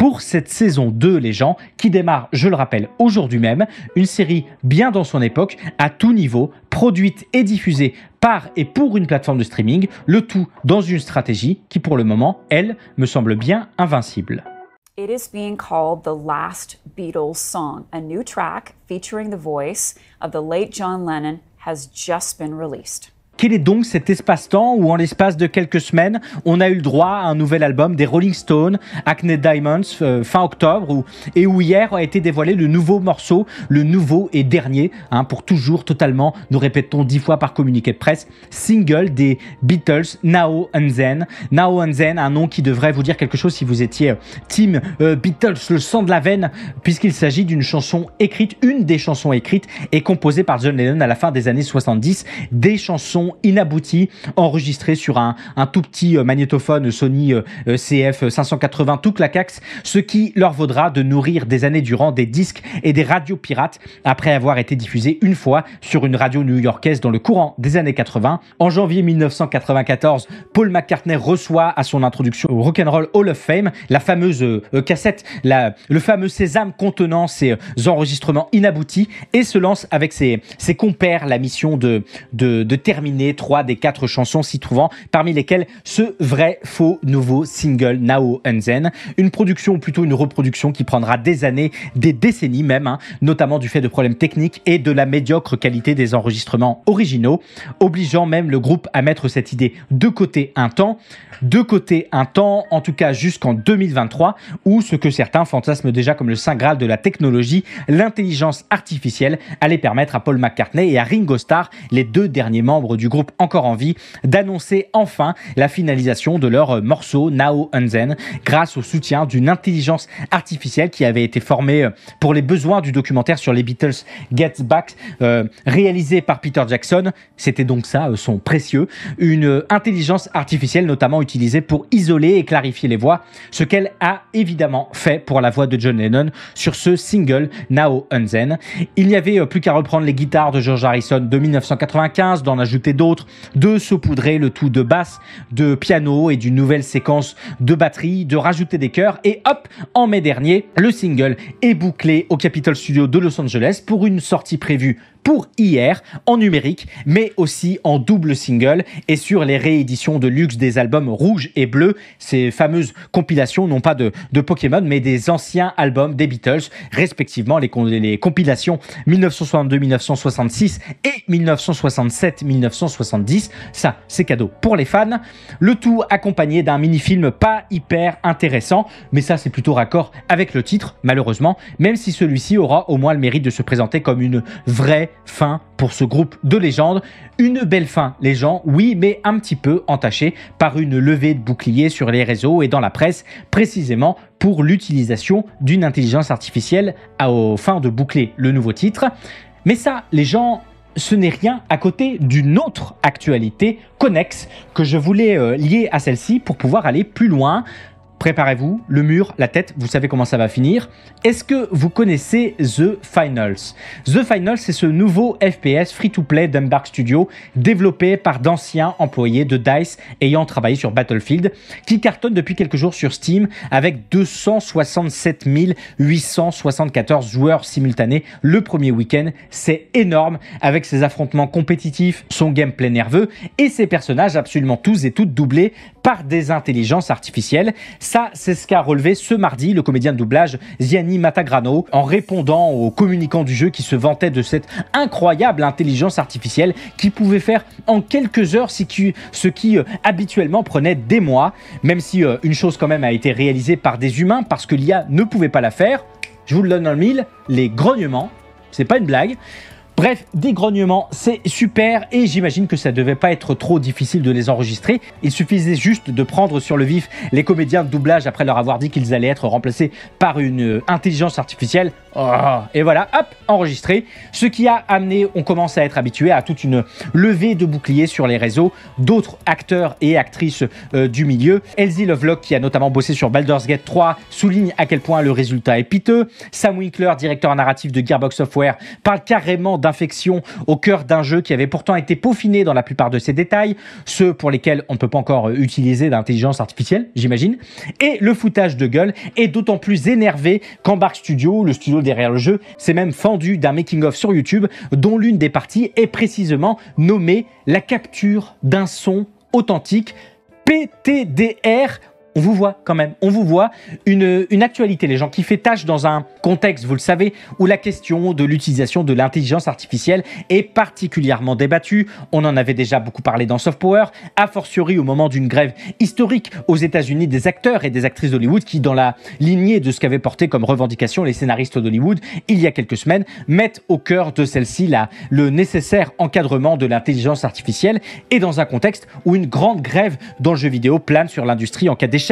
pour cette saison 2, les gens, qui démarre, je le rappelle, aujourd'hui même, une série bien dans son époque, à tout niveau, produite et diffusée par et pour une plateforme de streaming, le tout dans une stratégie qui, pour le moment, elle, me semble bien invincible. It is being called the last Beatles song. A new track featuring the voice of the late John Lennon has just been released. Quel est donc cet espace-temps où, en l'espace de quelques semaines, on a eu le droit à un nouvel album des Rolling Stones, Hackney Diamonds, fin octobre, et où hier a été dévoilé le nouveau morceau, le nouveau et dernier, pour toujours, totalement, nous répétons 10 fois par communiqué de presse, single des Beatles, Now and Then. Now and Then, un nom qui devrait vous dire quelque chose si vous étiez team Beatles, le sang de la veine, puisqu'il s'agit d'une chanson écrite, une des chansons écrites et composée par John Lennon à la fin des années 70, des chansons inabouti, enregistré sur un tout petit magnétophone Sony CF 580 tout claquax, ce qui leur vaudra de nourrir des années durant des disques et des radios pirates après avoir été diffusé une fois sur une radio new-yorkaise dans le courant des années 80. En janvier 1994, Paul McCartney reçoit à son introduction au Rock'n'Roll Hall of Fame la fameuse cassette, le fameux sésame contenant ses enregistrements inaboutis et se lance avec ses compères la mission de terminer 3 des 4 chansons s'y trouvant, parmi lesquelles ce vrai faux nouveau single Now and Then, une production ou plutôt une reproduction qui prendra des années, des décennies même, notamment du fait de problèmes techniques et de la médiocre qualité des enregistrements originaux, obligeant même le groupe à mettre cette idée de côté un temps, en tout cas jusqu'en 2023, où ce que certains fantasment déjà comme le saint graal de la technologie, l'intelligence artificielle, allait permettre à Paul McCartney et à Ringo Starr, les 2 derniers membres du groupe encore en vie, d'annoncer enfin la finalisation de leur morceau Now and Then, grâce au soutien d'une intelligence artificielle qui avait été formée pour les besoins du documentaire sur les Beatles Get Back, réalisé par Peter Jackson. C'était donc ça, son précieux, une intelligence artificielle notamment utilisée pour isoler et clarifier les voix, ce qu'elle a évidemment fait pour la voix de John Lennon sur ce single Now and Then. Il n'y avait plus qu'à reprendre les guitares de George Harrison de 1995, d'en ajouter d'autres, de saupoudrer le tout de basse, de piano et d'une nouvelle séquence de batterie, de rajouter des chœurs et hop, en mai dernier, le single est bouclé au Capitol Studio de Los Angeles pour une sortie prévue pour hier, en numérique, mais aussi en double single et sur les rééditions de luxe des albums Rouge et Bleu, ces fameuses compilations, non pas de Pokémon, mais des anciens albums des Beatles, respectivement les compilations 1962-1966 et 1967-1970. Ça, c'est cadeau pour les fans. Le tout accompagné d'un mini-film pas hyper intéressant, mais ça, c'est plutôt raccord avec le titre, malheureusement, même si celui-ci aura au moins le mérite de se présenter comme une vraie fin pour ce groupe de légendes. Une belle fin, les gens, oui, mais un petit peu entachée par une levée de boucliers sur les réseaux et dans la presse, précisément pour l'utilisation d'une intelligence artificielle aux fins de boucler le nouveau titre. Mais ça, les gens, ce n'est rien à côté d'une autre actualité connexe que je voulais lier à celle-ci pour pouvoir aller plus loin. Préparez-vous, le mur, la tête, vous savez comment ça va finir. Est-ce que vous connaissez The Finals ? The Finals, c'est ce nouveau FPS free-to-play d'Embark Studio, développé par d'anciens employés de DICE ayant travaillé sur Battlefield, qui cartonne depuis quelques jours sur Steam avec 267 874 joueurs simultanés le premier week-end. C'est énorme, avec ses affrontements compétitifs, son gameplay nerveux et ses personnages absolument tous et toutes doublés par des intelligences artificielles. Ça, c'est ce qu'a relevé ce mardi le comédien de doublage Ziani Matagrano en répondant aux communicants du jeu qui se vantaient de cette incroyable intelligence artificielle qui pouvait faire en quelques heures ce qui habituellement prenait des mois, même si une chose quand même a été réalisée par des humains parce que l'IA ne pouvait pas la faire. Je vous le donne dans le mille, les grognements, c'est pas une blague. Bref, des grognements, c'est super et j'imagine que ça devait pas être trop difficile de les enregistrer. Il suffisait juste de prendre sur le vif les comédiens de doublage après leur avoir dit qu'ils allaient être remplacés par une intelligence artificielle. Oh, et voilà, hop, enregistré. Ce qui a amené, on commence à être habitué à toute une levée de boucliers sur les réseaux d'autres acteurs et actrices du milieu. Elsie Lovelock, qui a notamment bossé sur Baldur's Gate 3, souligne à quel point le résultat est piteux. Sam Winkler, directeur narratif de Gearbox Software, parle carrément d'infection au cœur d'un jeu qui avait pourtant été peaufiné dans la plupart de ses détails, ceux pour lesquels on ne peut pas encore utiliser d'intelligence artificielle, j'imagine. Et le foutage de gueule est d'autant plus énervé qu'Embark Studio, le studio derrière le jeu, s'est même fendu d'un making-of sur YouTube dont l'une des parties est précisément nommée la capture d'un son authentique PTDR. On vous voit quand même, on vous voit une actualité, les gens, qui fait tâche dans un contexte, vous le savez, où la question de l'utilisation de l'intelligence artificielle est particulièrement débattue. On en avait déjà beaucoup parlé dans Soft Power, a fortiori au moment d'une grève historique aux États-Unis des acteurs et des actrices d'Hollywood qui, dans la lignée de ce qu'avaient porté comme revendication les scénaristes d'Hollywood il y a quelques semaines, mettent au cœur de celle-ci le nécessaire encadrement de l'intelligence artificielle, et dans un contexte où une grande grève dans le jeu vidéo plane sur l'industrie en cas d'échec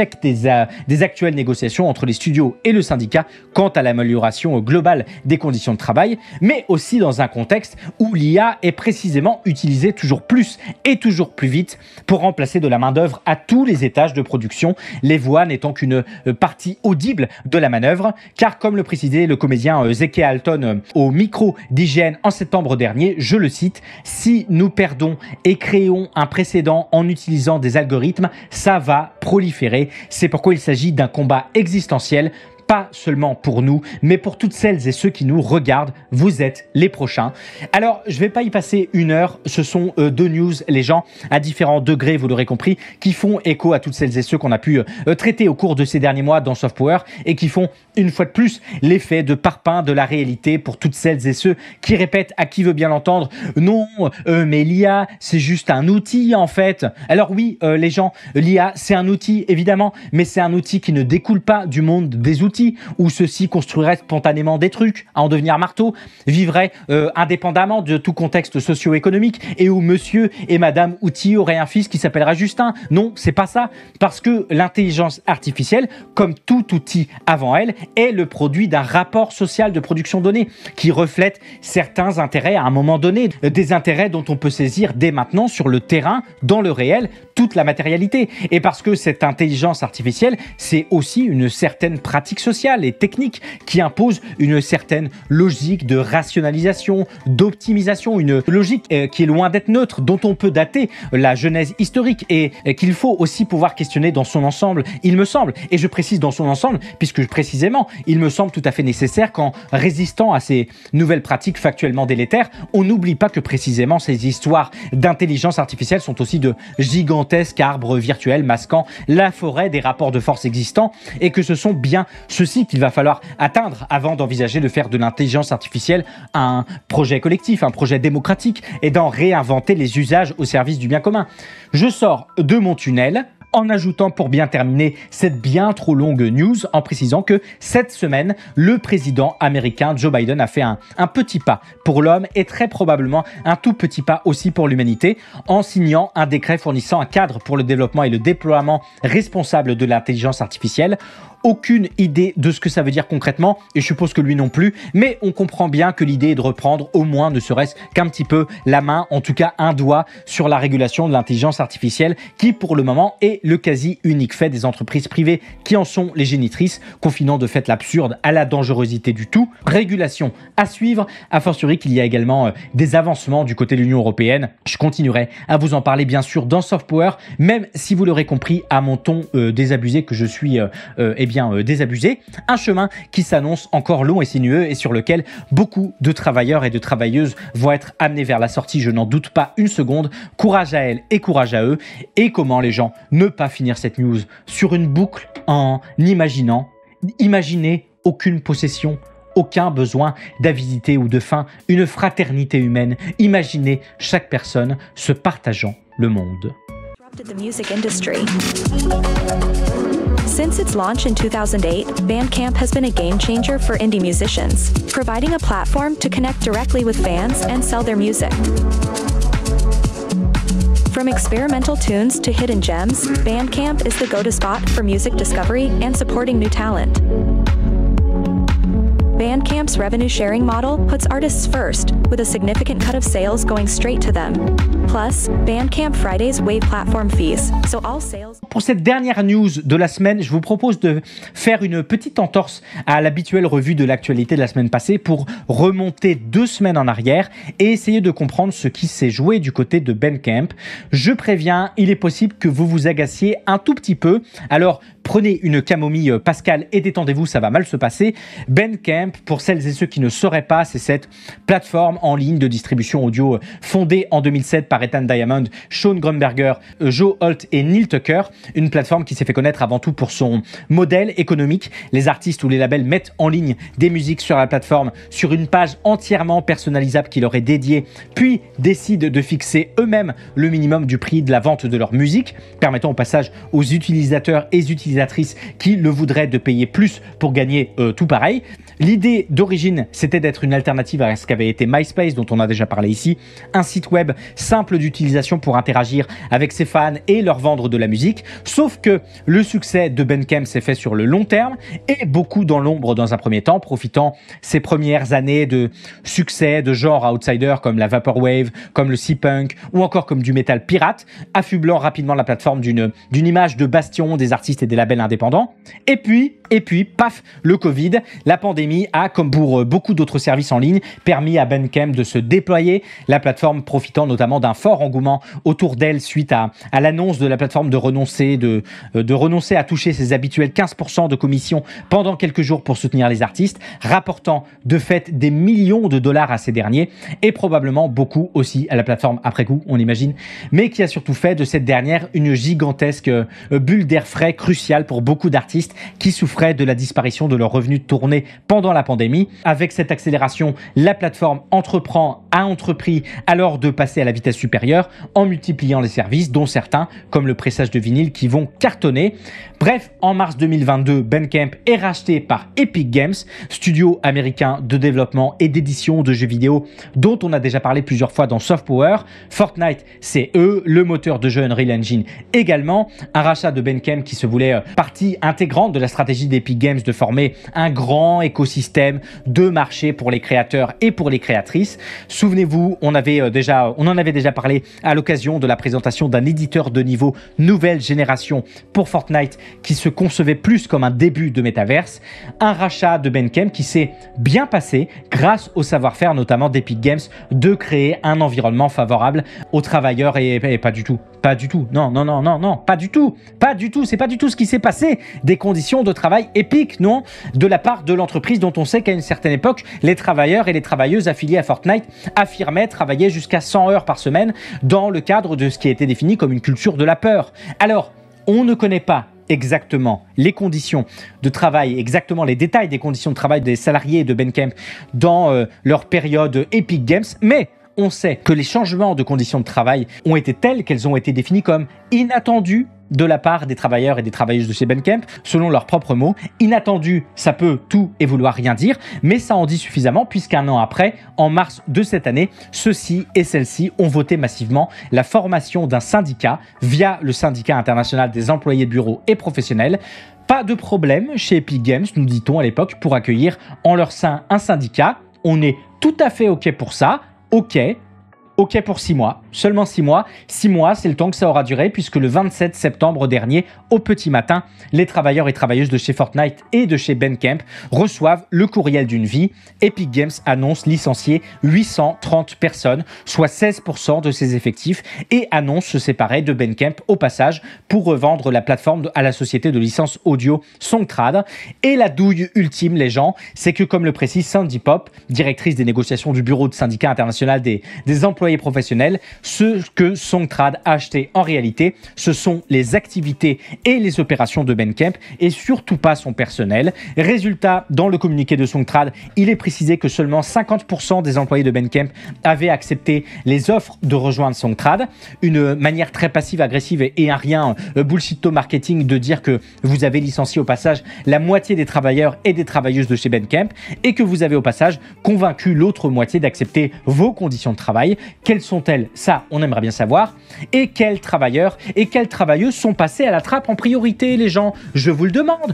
des actuelles négociations entre les studios et le syndicat quant à l'amélioration globale des conditions de travail, mais aussi dans un contexte où l'IA est précisément utilisée toujours plus et toujours plus vite pour remplacer de la main-d'œuvre à tous les étages de production, les voix n'étant qu'une partie audible de la manœuvre, car comme le précisait le comédien Zeke Alton au micro d'IGN en septembre dernier, je le cite, « Si nous perdons et créons un précédent en utilisant des algorithmes, ça va proliférer. C'est pourquoi il s'agit d'un combat existentiel, pas seulement pour nous, mais pour toutes celles et ceux qui nous regardent. Vous êtes les prochains. » Alors, je ne vais pas y passer une heure. Ce sont deux news, les gens, à différents degrés, vous l'aurez compris, qui font écho à toutes celles et ceux qu'on a pu traiter au cours de ces derniers mois dans Soft Power et qui font, une fois de plus, l'effet de parpaing de la réalité pour toutes celles et ceux qui répètent à qui veut bien l'entendre « Non, mais l'IA, c'est juste un outil, en fait. » Alors oui, les gens, l'IA, c'est un outil, évidemment, mais c'est un outil qui ne découle pas du monde des outils, où ceux-ci construiraient spontanément des trucs à en devenir marteau, vivraient indépendamment de tout contexte socio-économique, et où monsieur et madame outil auraient un fils qui s'appellera Justin. Non, c'est pas ça, parce que l'intelligence artificielle, comme tout outil avant elle, est le produit d'un rapport social de production de données qui reflète certains intérêts à un moment donné, des intérêts dont on peut saisir dès maintenant sur le terrain, dans le réel, toute la matérialité. Et parce que cette intelligence artificielle, c'est aussi une certaine pratique sociale et technique qui impose une certaine logique de rationalisation, d'optimisation, une logique qui est loin d'être neutre, dont on peut dater la genèse historique et qu'il faut aussi pouvoir questionner dans son ensemble, il me semble. Et je précise dans son ensemble, puisque précisément, il me semble tout à fait nécessaire qu'en résistant à ces nouvelles pratiques factuellement délétères, on n'oublie pas que précisément ces histoires d'intelligence artificielle sont aussi de gigantesques arbres virtuels masquant la forêt des rapports de force existants, et que ce sont bien ceci qu'il va falloir atteindre avant d'envisager de faire de l'intelligence artificielle un projet collectif, un projet démocratique, et d'en réinventer les usages au service du bien commun. Je sors de mon tunnel en ajoutant pour bien terminer cette bien trop longue news en précisant que cette semaine, le président américain Joe Biden a fait un petit pas pour l'homme et très probablement un tout petit pas aussi pour l'humanité en signant un décret fournissant un cadre pour le développement et le déploiement responsable de l'intelligence artificielle. Aucune idée de ce que ça veut dire concrètement, et je suppose que lui non plus, mais on comprend bien que l'idée est de reprendre au moins ne serait-ce qu'un petit peu la main, en tout cas un doigt, sur la régulation de l'intelligence artificielle qui pour le moment est le quasi unique fait des entreprises privées qui en sont les génitrices, confinant de fait l'absurde à la dangerosité du tout. Régulation à suivre, a fortiori qu'il y a également des avancements du côté de l'Union européenne. Je continuerai à vous en parler bien sûr dans Soft Power, même si vous l'aurez compris à mon ton désabusé que je suis désabusé, un chemin qui s'annonce encore long et sinueux et sur lequel beaucoup de travailleurs et de travailleuses vont être amenés vers la sortie, je n'en doute pas une seconde. Courage à elles et courage à eux. Et comment les gens ne pas finir cette news sur une boucle en imaginez aucune possession, aucun besoin d'avidité ou de faim, une fraternité humaine. Imaginez chaque personne se partageant le monde. The music industry. Since its launch in 2008, Bandcamp has been a game changer for indie musicians, providing a platform to connect directly with fans and sell their music. From experimental tunes to hidden gems, Bandcamp is the go-to spot for music discovery and supporting new talent. Bandcamp's revenue sharing model puts artists first, with a significant cut of sales going straight to them. Plus, Bandcamp Fridays waive platform fees, so all sales. Pour cette dernière news de la semaine, je vous propose de faire une petite entorse à l'habituelle revue de l'actualité de la semaine passée pour remonter 2 semaines en arrière et essayer de comprendre ce qui s'est joué du côté de Bandcamp. Je préviens, il est possible que vous vous agaciez un tout petit peu. Alors, prenez une camomille Pascal et détendez-vous, ça va mal se passer. Bandcamp, pour celles et ceux qui ne sauraient pas, c'est cette plateforme en ligne de distribution audio fondée en 2007 par Ethan Diamond, Sean Grunberger, Joe Holt et Neil Tucker. Une plateforme qui s'est fait connaître avant tout pour son modèle économique. Les artistes ou les labels mettent en ligne des musiques sur la plateforme, sur une page entièrement personnalisable qui leur est dédiée, puis décident de fixer eux-mêmes le minimum du prix de la vente de leur musique, permettant au passage aux utilisateurs et utilisatrices qui le voudraient de payer plus pour gagner tout pareil. L'idée d'origine, c'était d'être une alternative à ce qu'avait été MySpace, dont on a déjà parlé ici, un site web simple d'utilisation pour interagir avec ses fans et leur vendre de la musique, sauf que le succès de Bandcamp s'est fait sur le long terme et beaucoup dans l'ombre dans un premier temps, profitant ses premières années de succès de genre outsider comme la Vaporwave, comme le C-Punk ou encore comme du métal pirate, affublant rapidement la plateforme d'une image de bastion des artistes et des labels indépendants. Et puis, paf, le Covid, la pandémie a, comme pour beaucoup d'autres services en ligne, permis à Bandcamp de se déployer, la plateforme profitant notamment d'un fort engouement autour d'elle suite à l'annonce de la plateforme de renoncer à toucher ses habituels 15% de commission pendant quelques jours pour soutenir les artistes, rapportant de fait des millions de dollars à ces derniers et probablement beaucoup aussi à la plateforme après coup, on imagine, mais qui a surtout fait de cette dernière une gigantesque bulle d'air frais cruciale pour beaucoup d'artistes qui souffraient de la disparition de leurs revenus de tournée pendant la pandémie. Avec cette accélération, la plateforme a entrepris alors de passer à la vitesse supérieure en multipliant les services, dont certains, comme le pressage de vinyle, qui vont cartonner. Bref, en mars 2022, Bandcamp est racheté par Epic Games, studio américain de développement et d'édition de jeux vidéo dont on a déjà parlé plusieurs fois dans Soft Power. Fortnite, c'est eux, le moteur de jeu Unreal Engine également. Un rachat de Bandcamp qui se voulait partie intégrante de la stratégie d'Epic Games de former un grand écosystème de marché pour les créateurs et pour les créatrices. Souvenez-vous, on en avait déjà parlé à l'occasion de la présentation d'un éditeur de niveau nouvelle génération pour Fortnite qui se concevait plus comme un début de métaverse. Un rachat de Bandcamp qui s'est bien passé grâce au savoir-faire notamment d'Epic Games de créer un environnement favorable aux travailleurs et pas du tout, pas du tout, non, pas du tout, c'est pas du tout ce qui s'est passé. Des conditions de travail épiques, non, de la part de l'entreprise dont on sait qu'à une certaine époque, les travailleurs et les travailleuses affiliés à Fortnite affirmaient travailler jusqu'à 100 heures par semaine dans le cadre de ce qui a été défini comme une culture de la peur. Alors, on ne connaît pas exactement les conditions de travail, exactement les détails des conditions de travail des salariés de Bandcamp dans leur période Epic Games, mais on sait que les changements de conditions de travail ont été tels qu'elles ont été définies comme inattendus de la part des travailleurs et des travailleuses de chez Bandcamp, selon leurs propres mots. Inattendu, ça peut tout et vouloir rien dire, mais ça en dit suffisamment puisqu'un an après, en mars de cette année, ceux-ci et celles-ci ont voté massivement la formation d'un syndicat via le syndicat international des employés de bureau et professionnels. Pas de problème chez Epic Games, nous dit-on à l'époque, pour accueillir en leur sein un syndicat. On est tout à fait OK pour ça. OK pour 6 mois, seulement 6 mois. 6 mois, c'est le temps que ça aura duré puisque le 27 septembre dernier, au petit matin, les travailleurs et travailleuses de chez Fortnite et de chez Bandcamp reçoivent le courriel d'une vie. Epic Games annonce licencier 830 personnes, soit 16% de ses effectifs, et annonce se séparer de Bandcamp au passage pour revendre la plateforme à la société de licence audio Songtrad. Et la douille ultime, les gens, c'est que comme le précise Sandy Pop, directrice des négociations du bureau de syndicat international des employés professionnels, ce que Songtrad a acheté en réalité, ce sont les activités et les opérations de Bandcamp et surtout pas son personnel. Résultat, dans le communiqué de Songtrad, il est précisé que seulement 50% des employés de Bandcamp avaient accepté les offres de rejoindre Songtrad. Une manière très passive-agressive et un rien bullshito marketing de dire que vous avez licencié au passage la moitié des travailleurs et des travailleuses de chez Bandcamp et que vous avez au passage convaincu l'autre moitié d'accepter vos conditions de travail, Quelles sont-elles? Ça, on aimerait bien savoir. Et quels travailleurs et quelles travailleuses sont passés à la trappe en priorité, les gens? Je vous le demande.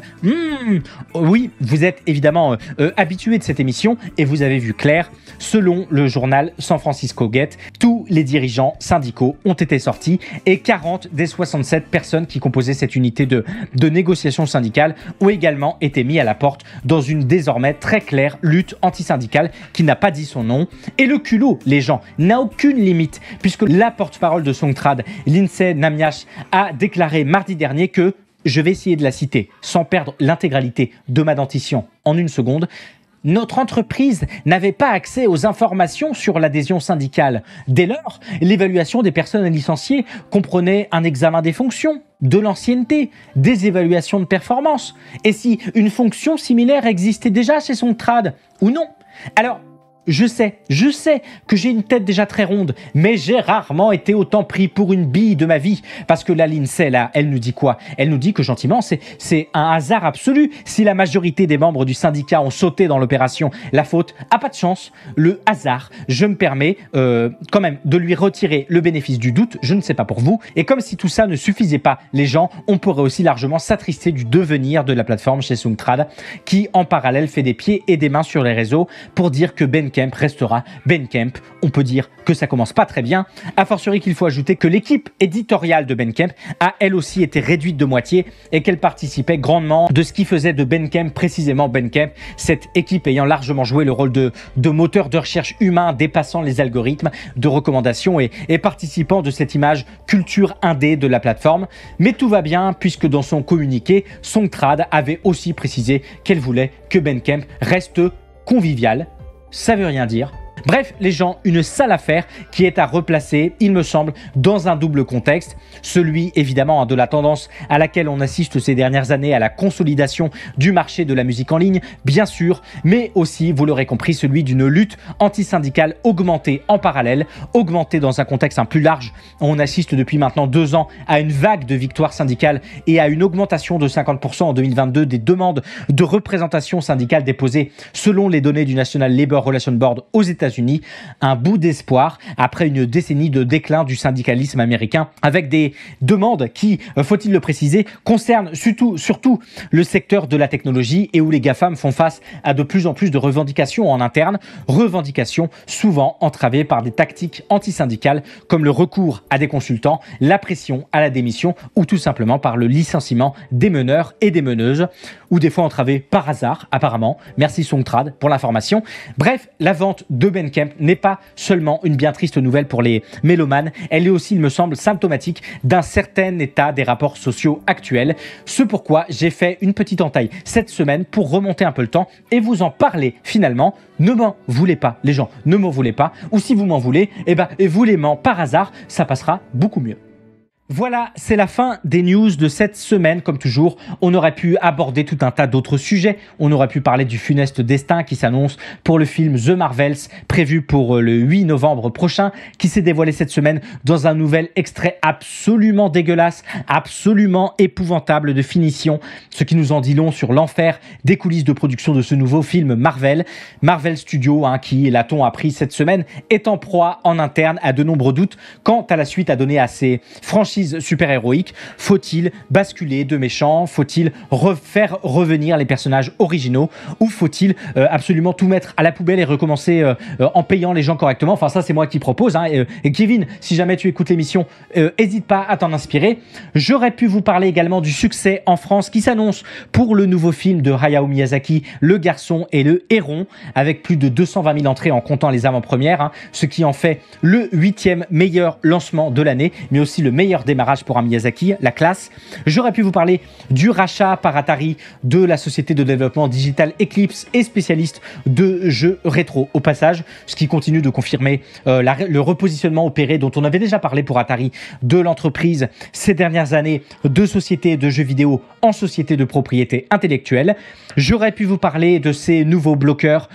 Oui, vous êtes évidemment habitués de cette émission et vous avez vu clair. Selon le journal San Francisco Gate, tous les dirigeants syndicaux ont été sortis et 40 des 67 personnes qui composaient cette unité de négociation syndicale ont également été mis à la porte dans une désormais très claire lutte antisyndicale qui n'a pas dit son nom. Et le culot, les gens, n'a aucune limite puisque la porte-parole de Songtrad, Lindsay Namias, a déclaré mardi dernier que, je vais essayer de la citer sans perdre l'intégralité de ma dentition en une seconde, notre entreprise n'avait pas accès aux informations sur l'adhésion syndicale. Dès lors, l'évaluation des personnes licenciées comprenait un examen des fonctions, de l'ancienneté, des évaluations de performance. Et si une fonction similaire existait déjà chez Songtrad ou non? Alors, je sais que j'ai une tête déjà très ronde, mais j'ai rarement été autant pris pour une bille de ma vie. Parce que la Lindsay, là, elle nous dit quoi? Elle nous dit que gentiment, c'est un hasard absolu. Si la majorité des membres du syndicat ont sauté dans l'opération, la faute a pas de chance. Le hasard, je me permets quand même de lui retirer le bénéfice du doute, je ne sais pas pour vous. Et comme si tout ça ne suffisait pas, les gens, on pourrait aussi largement s'attrister du devenir de la plateforme chez Songtrad, qui en parallèle fait des pieds et des mains sur les réseaux pour dire que Ben Kemp restera Ben Kemp. On peut dire que ça commence pas très bien. A fortiori qu'il faut ajouter que l'équipe éditoriale de Ben Kemp a elle aussi été réduite de moitié et qu'elle participait grandement de ce qui faisait de Ben Kemp précisément Ben Kemp, cette équipe ayant largement joué le rôle de moteur de recherche humain dépassant les algorithmes de recommandation et participant de cette image culture indé de la plateforme. Mais tout va bien puisque dans son communiqué, Songtrad avait aussi précisé qu'elle voulait que Ben Kemp reste convivial. Ça veut rien dire. Bref, les gens, une sale affaire qui est à replacer, il me semble, dans un double contexte. Celui, évidemment, de la tendance à laquelle on assiste ces dernières années à la consolidation du marché de la musique en ligne, bien sûr, mais aussi, vous l'aurez compris, celui d'une lutte antisyndicale augmentée en parallèle, augmentée dans un contexte plus large. On assiste depuis maintenant 2 ans à une vague de victoires syndicales et à une augmentation de 50% en 2022 des demandes de représentation syndicale déposées selon les données du National Labor Relations Board aux États-Unis. Un bout d'espoir après une décennie de déclin du syndicalisme américain avec des demandes qui, faut-il le préciser, concernent surtout le secteur de la technologie et où les GAFAM font face à de plus en plus de revendications en interne, revendications souvent entravées par des tactiques antisyndicales comme le recours à des consultants, la pression à la démission ou tout simplement par le licenciement des meneurs et des meneuses ou des fois entravées par hasard apparemment. Merci Songtrad pour l'information. Bref, la vente de Ben Kemp n'est pas seulement une bien triste nouvelle pour les mélomanes, elle est aussi, il me semble, symptomatique d'un certain état des rapports sociaux actuels. Ce pourquoi j'ai fait une petite entaille cette semaine pour remonter un peu le temps et vous en parler finalement. Ne m'en voulez pas, les gens, ne m'en voulez pas. Ou si vous m'en voulez, voulez-m'en par hasard, ça passera beaucoup mieux. Voilà, c'est la fin des news de cette semaine. Comme toujours, on aurait pu aborder tout un tas d'autres sujets. On aurait pu parler du funeste destin qui s'annonce pour le film The Marvels, prévu pour le 8 novembre prochain, qui s'est dévoilé cette semaine dans un nouvel extrait absolument dégueulasse, absolument épouvantable de finition, ce qui nous en dit long sur l'enfer des coulisses de production de ce nouveau film Marvel Studios, qui, l'a-t-on appris cette semaine, est en proie en interne à de nombreux doutes quant à la suite à donner à ces franchises super-héroïque. Faut-il basculer de méchant? Faut-il faire revenir les personnages originaux? Ou faut-il absolument tout mettre à la poubelle et recommencer en payant les gens correctement? Enfin, ça, c'est moi qui propose. Et Kevin, si jamais tu écoutes l'émission, n'hésite pas à t'en inspirer. J'aurais pu vous parler également du succès en France qui s'annonce pour le nouveau film de Hayao Miyazaki, Le Garçon et le Héron, avec plus de 220 000 entrées en comptant les avant-premières, ce qui en fait le 8e meilleur lancement de l'année, mais aussi le meilleur démarrage pour un Miyazaki, la classe. J'aurais pu vous parler du rachat par Atari de la société de développement digital Eclipse et spécialiste de jeux rétro au passage, ce qui continue de confirmer le repositionnement opéré dont on avait déjà parlé pour Atari de l'entreprise ces dernières années de société de jeux vidéo en société de propriété intellectuelle. J'aurais pu vous parler de ces nouveaux bloqueurs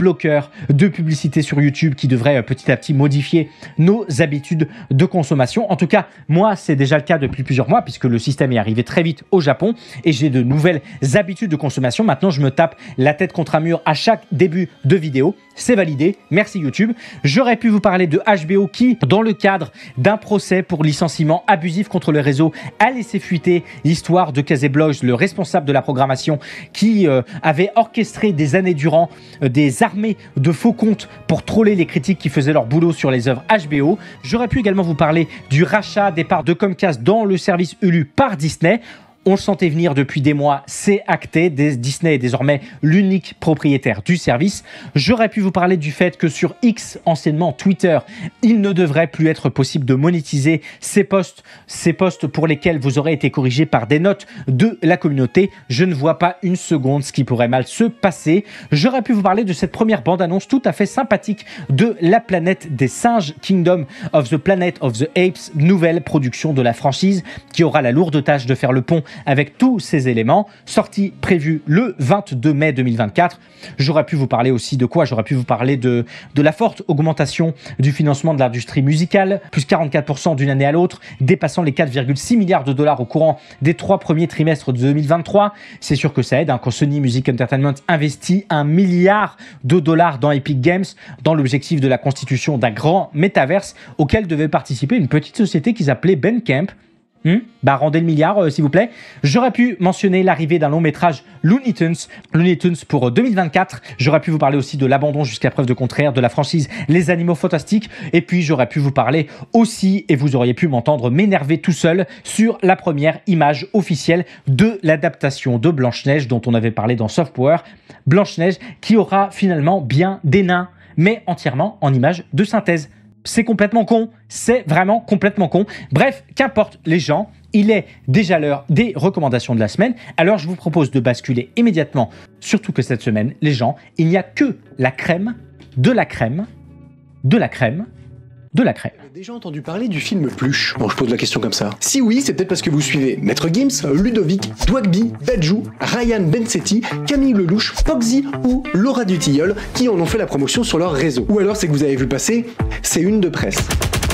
de publicité sur YouTube qui devraient petit à petit modifier nos habitudes de consommation. En tout cas, moi, c'est déjà le cas depuis plusieurs mois puisque le système est arrivé très vite au Japon et j'ai de nouvelles habitudes de consommation. Maintenant, je me tape la tête contre un mur à chaque début de vidéo. C'est validé. Merci YouTube. J'aurais pu vous parler de HBO qui, dans le cadre d'un procès pour licenciement abusif contre le réseau, a laissé fuiter l'histoire de Casey Bloys, le responsable de la programmation qui avait orchestré des années durant des armées de faux comptes pour troller les critiques qui faisaient leur boulot sur les œuvres HBO. J'aurais pu également vous parler du rachat des parts de Comcast dans le service Hulu par Disney. On le sentait venir depuis des mois, c'est acté. Disney est désormais l'unique propriétaire du service. J'aurais pu vous parler du fait que sur X, anciennement Twitter, il ne devrait plus être possible de monétiser ces posts pour lesquels vous aurez été corrigé par des notes de la communauté. Je ne vois pas une seconde ce qui pourrait mal se passer. J'aurais pu vous parler de cette première bande-annonce tout à fait sympathique de La Planète des Singes, Kingdom of the Planet of the Apes, nouvelle production de la franchise qui aura la lourde tâche de faire le pont avec tous ces éléments, sortie prévue le 22 mai 2024. J'aurais pu vous parler aussi de quoi? J'aurais pu vous parler de la forte augmentation du financement de l'industrie musicale, plus 44% d'une année à l'autre, dépassant les 4,6 milliards de dollars au courant des 3 premiers trimestres de 2023. C'est sûr que ça aide quand Sony Music Entertainment investit 1 milliard de dollars dans Epic Games, dans l'objectif de la constitution d'un grand métaverse auquel devait participer une petite société qui s'appelait Bandcamp. Rendez le milliard, s'il vous plaît. J'aurais pu mentionner l'arrivée d'un long métrage Looney Tunes pour 2024. J'aurais pu vous parler aussi de l'abandon jusqu'à preuve de contraire de la franchise Les Animaux Fantastiques. Et puis j'aurais pu vous parler aussi, et vous auriez pu m'entendre m'énerver tout seul, sur la première image officielle de l'adaptation de Blanche-Neige dont on avait parlé dans Soft Power. Blanche-Neige qui aura finalement bien des nains, mais entièrement en images de synthèse. C'est complètement con, c'est vraiment complètement con. Bref, qu'importe les gens, il est déjà l'heure des recommandations de la semaine. Alors je vous propose de basculer immédiatement, surtout que cette semaine, les gens, il n'y a que la crème, de la crème, de la crème, de la crème. Vous avez déjà entendu parler du film Pluche? Bon, je pose la question comme ça. Si oui, c'est peut-être parce que vous suivez Maître Gims, Ludovic, Dwagby, Badjou, Ryan Bensetti, Camille Lelouch, Foxy ou Laura Dutilleul qui en ont fait la promotion sur leur réseau. Ou alors c'est que vous avez vu passer, c'est une de presse.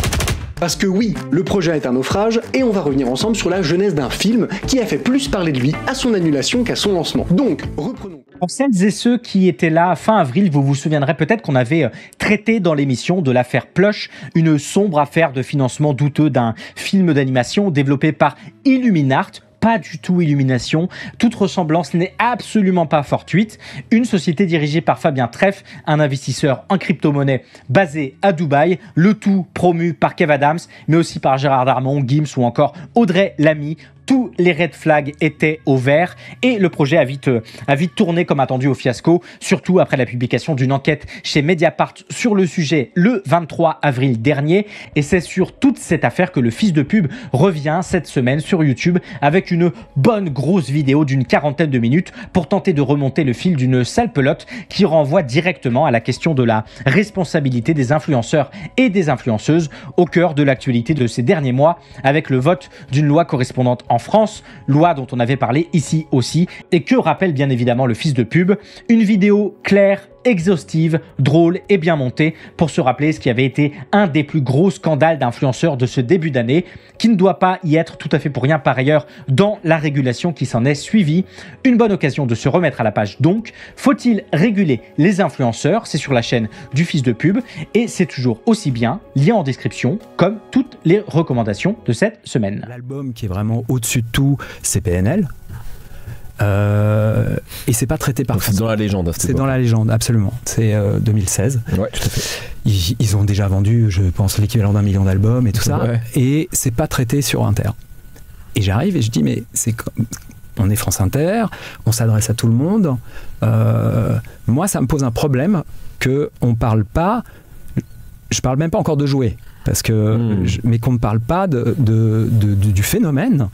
Parce que oui, le projet est un naufrage et on va revenir ensemble sur la genèse d'un film qui a fait plus parler de lui à son annulation qu'à son lancement. Donc, reprenons. Pour celles et ceux qui étaient là fin avril, vous vous souviendrez peut-être qu'on avait traité dans l'émission de l'affaire Plush, une sombre affaire de financement douteux d'un film d'animation développé par Illuminart. Pas du tout Illumination, toute ressemblance n'est absolument pas fortuite. Une société dirigée par Fabien Treff, un investisseur en crypto-monnaie basé à Dubaï, le tout promu par Kev Adams, mais aussi par Gérard Darmon, Gims ou encore Audrey Lamy. Tous les red flags étaient au vert et le projet a vite tourné comme attendu au fiasco, surtout après la publication d'une enquête chez Mediapart sur le sujet le 23 avril dernier. Et c'est sur toute cette affaire que le fils de pub revient cette semaine sur YouTube avec une bonne grosse vidéo d'une 40aine de minutes pour tenter de remonter le fil d'une sale pelote qui renvoie directement à la question de la responsabilité des influenceurs et des influenceuses au cœur de l'actualité de ces derniers mois avec le vote d'une loi correspondante en France, loi dont on avait parlé ici aussi, et que rappelle bien évidemment le fils de pub. Une vidéo claire, exhaustive, drôle et bien montée pour se rappeler ce qui avait été un des plus gros scandales d'influenceurs de ce début d'année, qui ne doit pas y être tout à fait pour rien par ailleurs dans la régulation qui s'en est suivie. Une bonne occasion de se remettre à la page donc. Faut-il réguler les influenceurs? C'est sur la chaîne du fils de pub et c'est toujours aussi bien, lien en description, comme toutes les recommandations de cette semaine. L'album qui est vraiment au-dessus de tout, c'est PNL. Et c'est pas traité par. C'est dans la légende. C'est dans la légende, absolument. C'est 2016. Ouais, tout à fait. Ils ont déjà vendu, je pense, l'équivalent d'1 million d'albums et tout ça. Ouais. Et c'est pas traité sur Inter. Et j'arrive et je dis, mais on est France Inter, on s'adresse à tout le monde. Moi, ça me pose un problème que on parle pas. Je parle même pas encore de jouer. Parce que, mais qu'on ne parle pas du phénomène.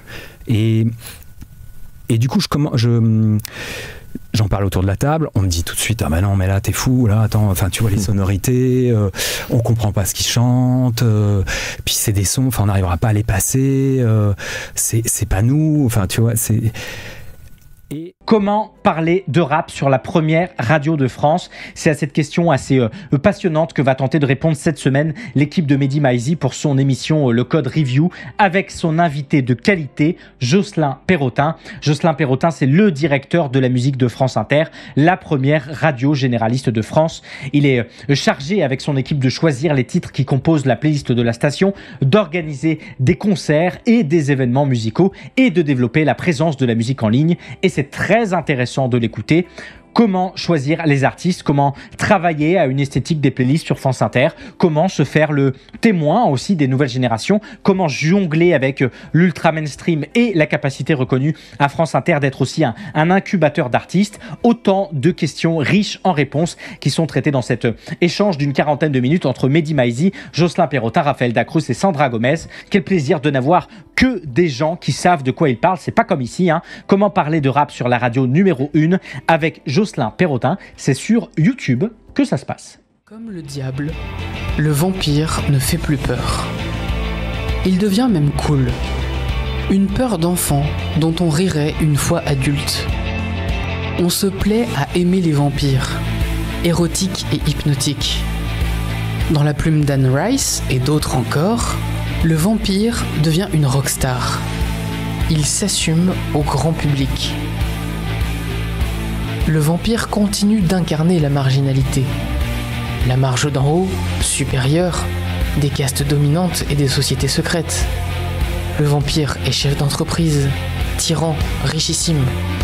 Et du coup, j'en parle autour de la table, on me dit tout de suite, ah bah non, mais là, t'es fou, là, attends, enfin, tu vois les sonorités, on comprend pas ce qu'ils chantent, puis c'est des sons, enfin, on n'arrivera pas à les passer, c'est pas nous, enfin, tu vois, c'est... Et comment parler de rap sur la première radio de France? C'est à cette question assez passionnante que va tenter de répondre cette semaine l'équipe de Mehdi Maizi pour son émission Le Code Review avec son invité de qualité, Jocelyn Perrotin. Jocelyn Perrotin, c'est le directeur de la musique de France Inter, la première radio généraliste de France. Il est chargé avec son équipe de choisir les titres qui composent la playlist de la station, d'organiser des concerts et des événements musicaux et de développer la présence de la musique en ligne. Et c'est très intéressant de l'écouter. Comment choisir les artistes, comment travailler à une esthétique des playlists sur France Inter, comment se faire le témoin aussi des nouvelles générations, comment jongler avec l'ultra mainstream et la capacité reconnue à France Inter d'être aussi un incubateur d'artistes. Autant de questions riches en réponses qui sont traitées dans cet échange d'une 40aine de minutes entre Mehdi Maizi, Jocelyn Perrotin, Raphaël Dacruz et Sandra Gomez. Quel plaisir de n'avoir que des gens qui savent de quoi ils parlent. C'est pas comme ici, hein. Comment parler de rap sur la radio numéro 1 avec Jocelyn Perrotin, c'est sur YouTube que ça se passe. Comme le diable, le vampire ne fait plus peur. Il devient même cool. Une peur d'enfant dont on rirait une fois adulte. On se plaît à aimer les vampires, érotiques et hypnotiques. Dans la plume d'Anne Rice et d'autres encore, le vampire devient une rockstar. Il s'assume au grand public. Le vampire continue d'incarner la marginalité. La marge d'en haut, supérieure, des castes dominantes et des sociétés secrètes. Le vampire est chef d'entreprise, tyran, richissime.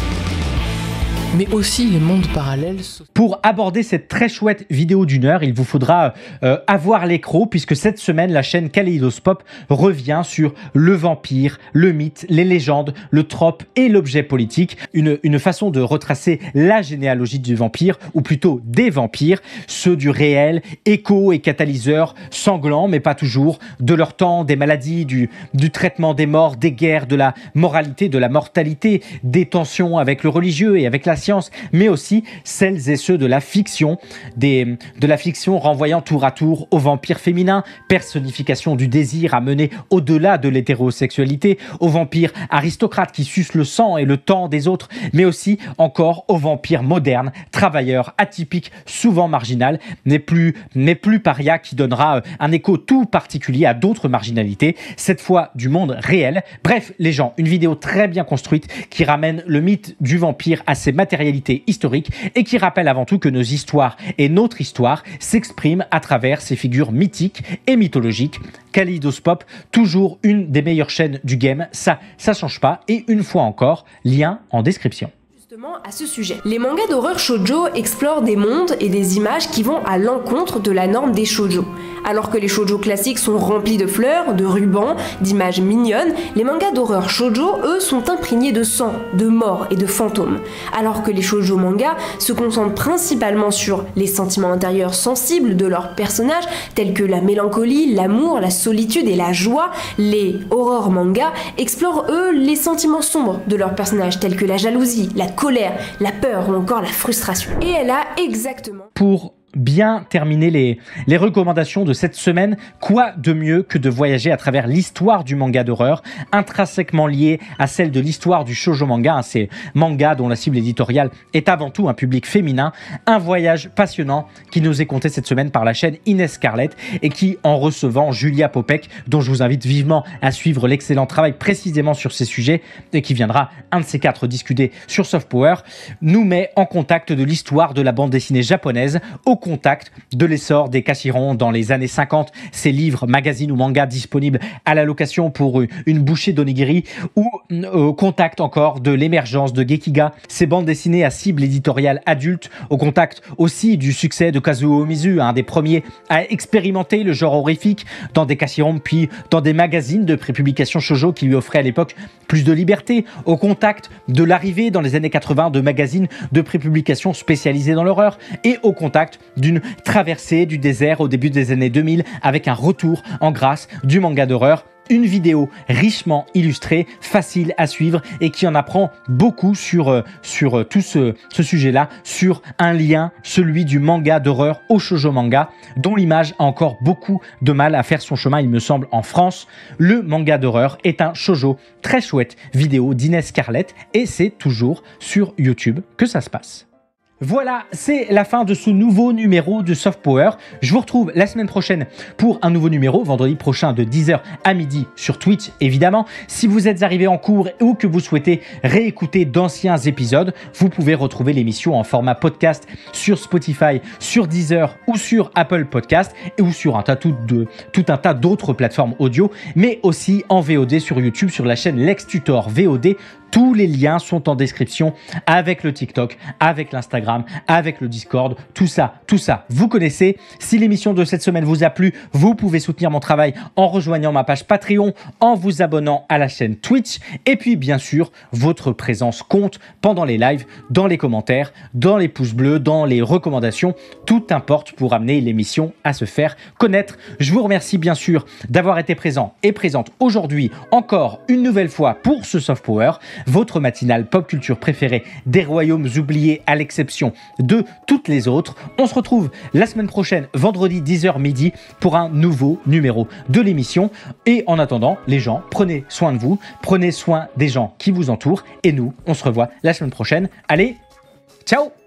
Mais aussi les mondes parallèles. Pour aborder cette très chouette vidéo d'1 heure, il vous faudra avoir l'écran puisque cette semaine, la chaîne Kaleidoscope revient sur le vampire, le mythe, les légendes, le trope et l'objet politique. Une façon de retracer la généalogie du vampire, ou plutôt des vampires, ceux du réel, écho et catalyseurs, sanglants mais pas toujours, de leur temps, des maladies, du traitement des morts, des guerres, de la moralité, de la mortalité, des tensions avec le religieux et avec la science, mais aussi celles et ceux de la fiction, de la fiction renvoyant tour à tour au vampire féminin, personnification du désir à mener au-delà de l'hétérosexualité, au vampire aristocrate qui suce le sang et le temps des autres, mais aussi encore au vampire moderne, travailleur, atypique, souvent marginal, mais plus paria, qui donnera un écho tout particulier à d'autres marginalités, cette fois du monde réel. Bref, les gens, une vidéo très bien construite qui ramène le mythe du vampire à ses matérialités historiques et qui rappelle avant tout que nos histoires et notre histoire s'expriment à travers ces figures mythiques et mythologiques. Kaleidoscope, toujours une des meilleures chaînes du game, ça change pas, et une fois encore, lien en description. À ce sujet, les mangas d'horreur shoujo explorent des mondes et des images qui vont à l'encontre de la norme des shoujo. Alors que les shoujo classiques sont remplis de fleurs, de rubans, d'images mignonnes, les mangas d'horreur shoujo, eux, sont imprégnés de sang, de mort et de fantômes. Alors que les shoujo mangas se concentrent principalement sur les sentiments intérieurs sensibles de leurs personnages, tels que la mélancolie, l'amour, la solitude et la joie, les horror mangas explorent, eux, les sentiments sombres de leurs personnages, tels que la jalousie, la colère, la peur ou encore la frustration. Et elle a exactement... Pour bien terminer les recommandations de cette semaine, quoi de mieux que de voyager à travers l'histoire du manga d'horreur, intrinsèquement liée à celle de l'histoire du shoujo manga, ces mangas dont la cible éditoriale est avant tout un public féminin. Un voyage passionnant qui nous est conté cette semaine par la chaîne Inès Scarlett et qui, en recevant Julia Popek, dont je vous invite vivement à suivre l'excellent travail précisément sur ces sujets et qui viendra un de ces 4 discuter sur Soft Power, nous met en contact de l'histoire de la bande dessinée japonaise, au contact de l'essor des kashiron dans les années 50, ces livres, magazines ou mangas disponibles à la location pour une bouchée d'onigiri, ou au contact encore de l'émergence de Gekiga, ces bandes dessinées à cible éditoriale adulte, au contact aussi du succès de Kazuo Umezu, un des premiers à expérimenter le genre horrifique dans des kashiron puis dans des magazines de prépublication shoujo qui lui offraient à l'époque plus de liberté, au contact de l'arrivée dans les années 80 de magazines de prépublication spécialisés dans l'horreur et au contact d'une traversée du désert au début des années 2000 avec un retour en grâce du manga d'horreur une vidéo richement illustrée, facile à suivre et qui en apprend beaucoup sur tout ce sujet-là, sur un lien, celui du manga d'horreur au shoujo manga, dont l'image a encore beaucoup de mal à faire son chemin, il me semble, en France. Le manga d'horreur est un shoujo très chouette vidéo d'Inès Scarlett et c'est toujours sur YouTube que ça se passe. Voilà, c'est la fin de ce nouveau numéro de Soft Power. Je vous retrouve la semaine prochaine pour un nouveau numéro, vendredi prochain de 10h à midi sur Twitch, évidemment. Si vous êtes arrivé en cours ou que vous souhaitez réécouter d'anciens épisodes, vous pouvez retrouver l'émission en format podcast sur Spotify, sur Deezer ou sur Apple Podcast ou sur tout un tas d'autres plateformes audio, mais aussi en VOD sur YouTube, sur la chaîne Lex Tutor VOD. Tous les liens sont en description avec le TikTok, avec l'Instagram, avec le Discord, tout ça, vous connaissez. Si l'émission de cette semaine vous a plu, vous pouvez soutenir mon travail en rejoignant ma page Patreon, en vous abonnant à la chaîne Twitch. Et puis, bien sûr, votre présence compte pendant les lives, dans les commentaires, dans les pouces bleus, dans les recommandations. Tout importe pour amener l'émission à se faire connaître. Je vous remercie bien sûr d'avoir été présent et présente aujourd'hui encore une nouvelle fois pour ce Soft Power, votre matinale pop culture préférée des royaumes oubliés à l'exception de toutes les autres. On se retrouve la semaine prochaine, vendredi 10h midi, pour un nouveau numéro de l'émission. Et en attendant, les gens, prenez soin de vous, prenez soin des gens qui vous entourent. Et nous, on se revoit la semaine prochaine. Allez, ciao!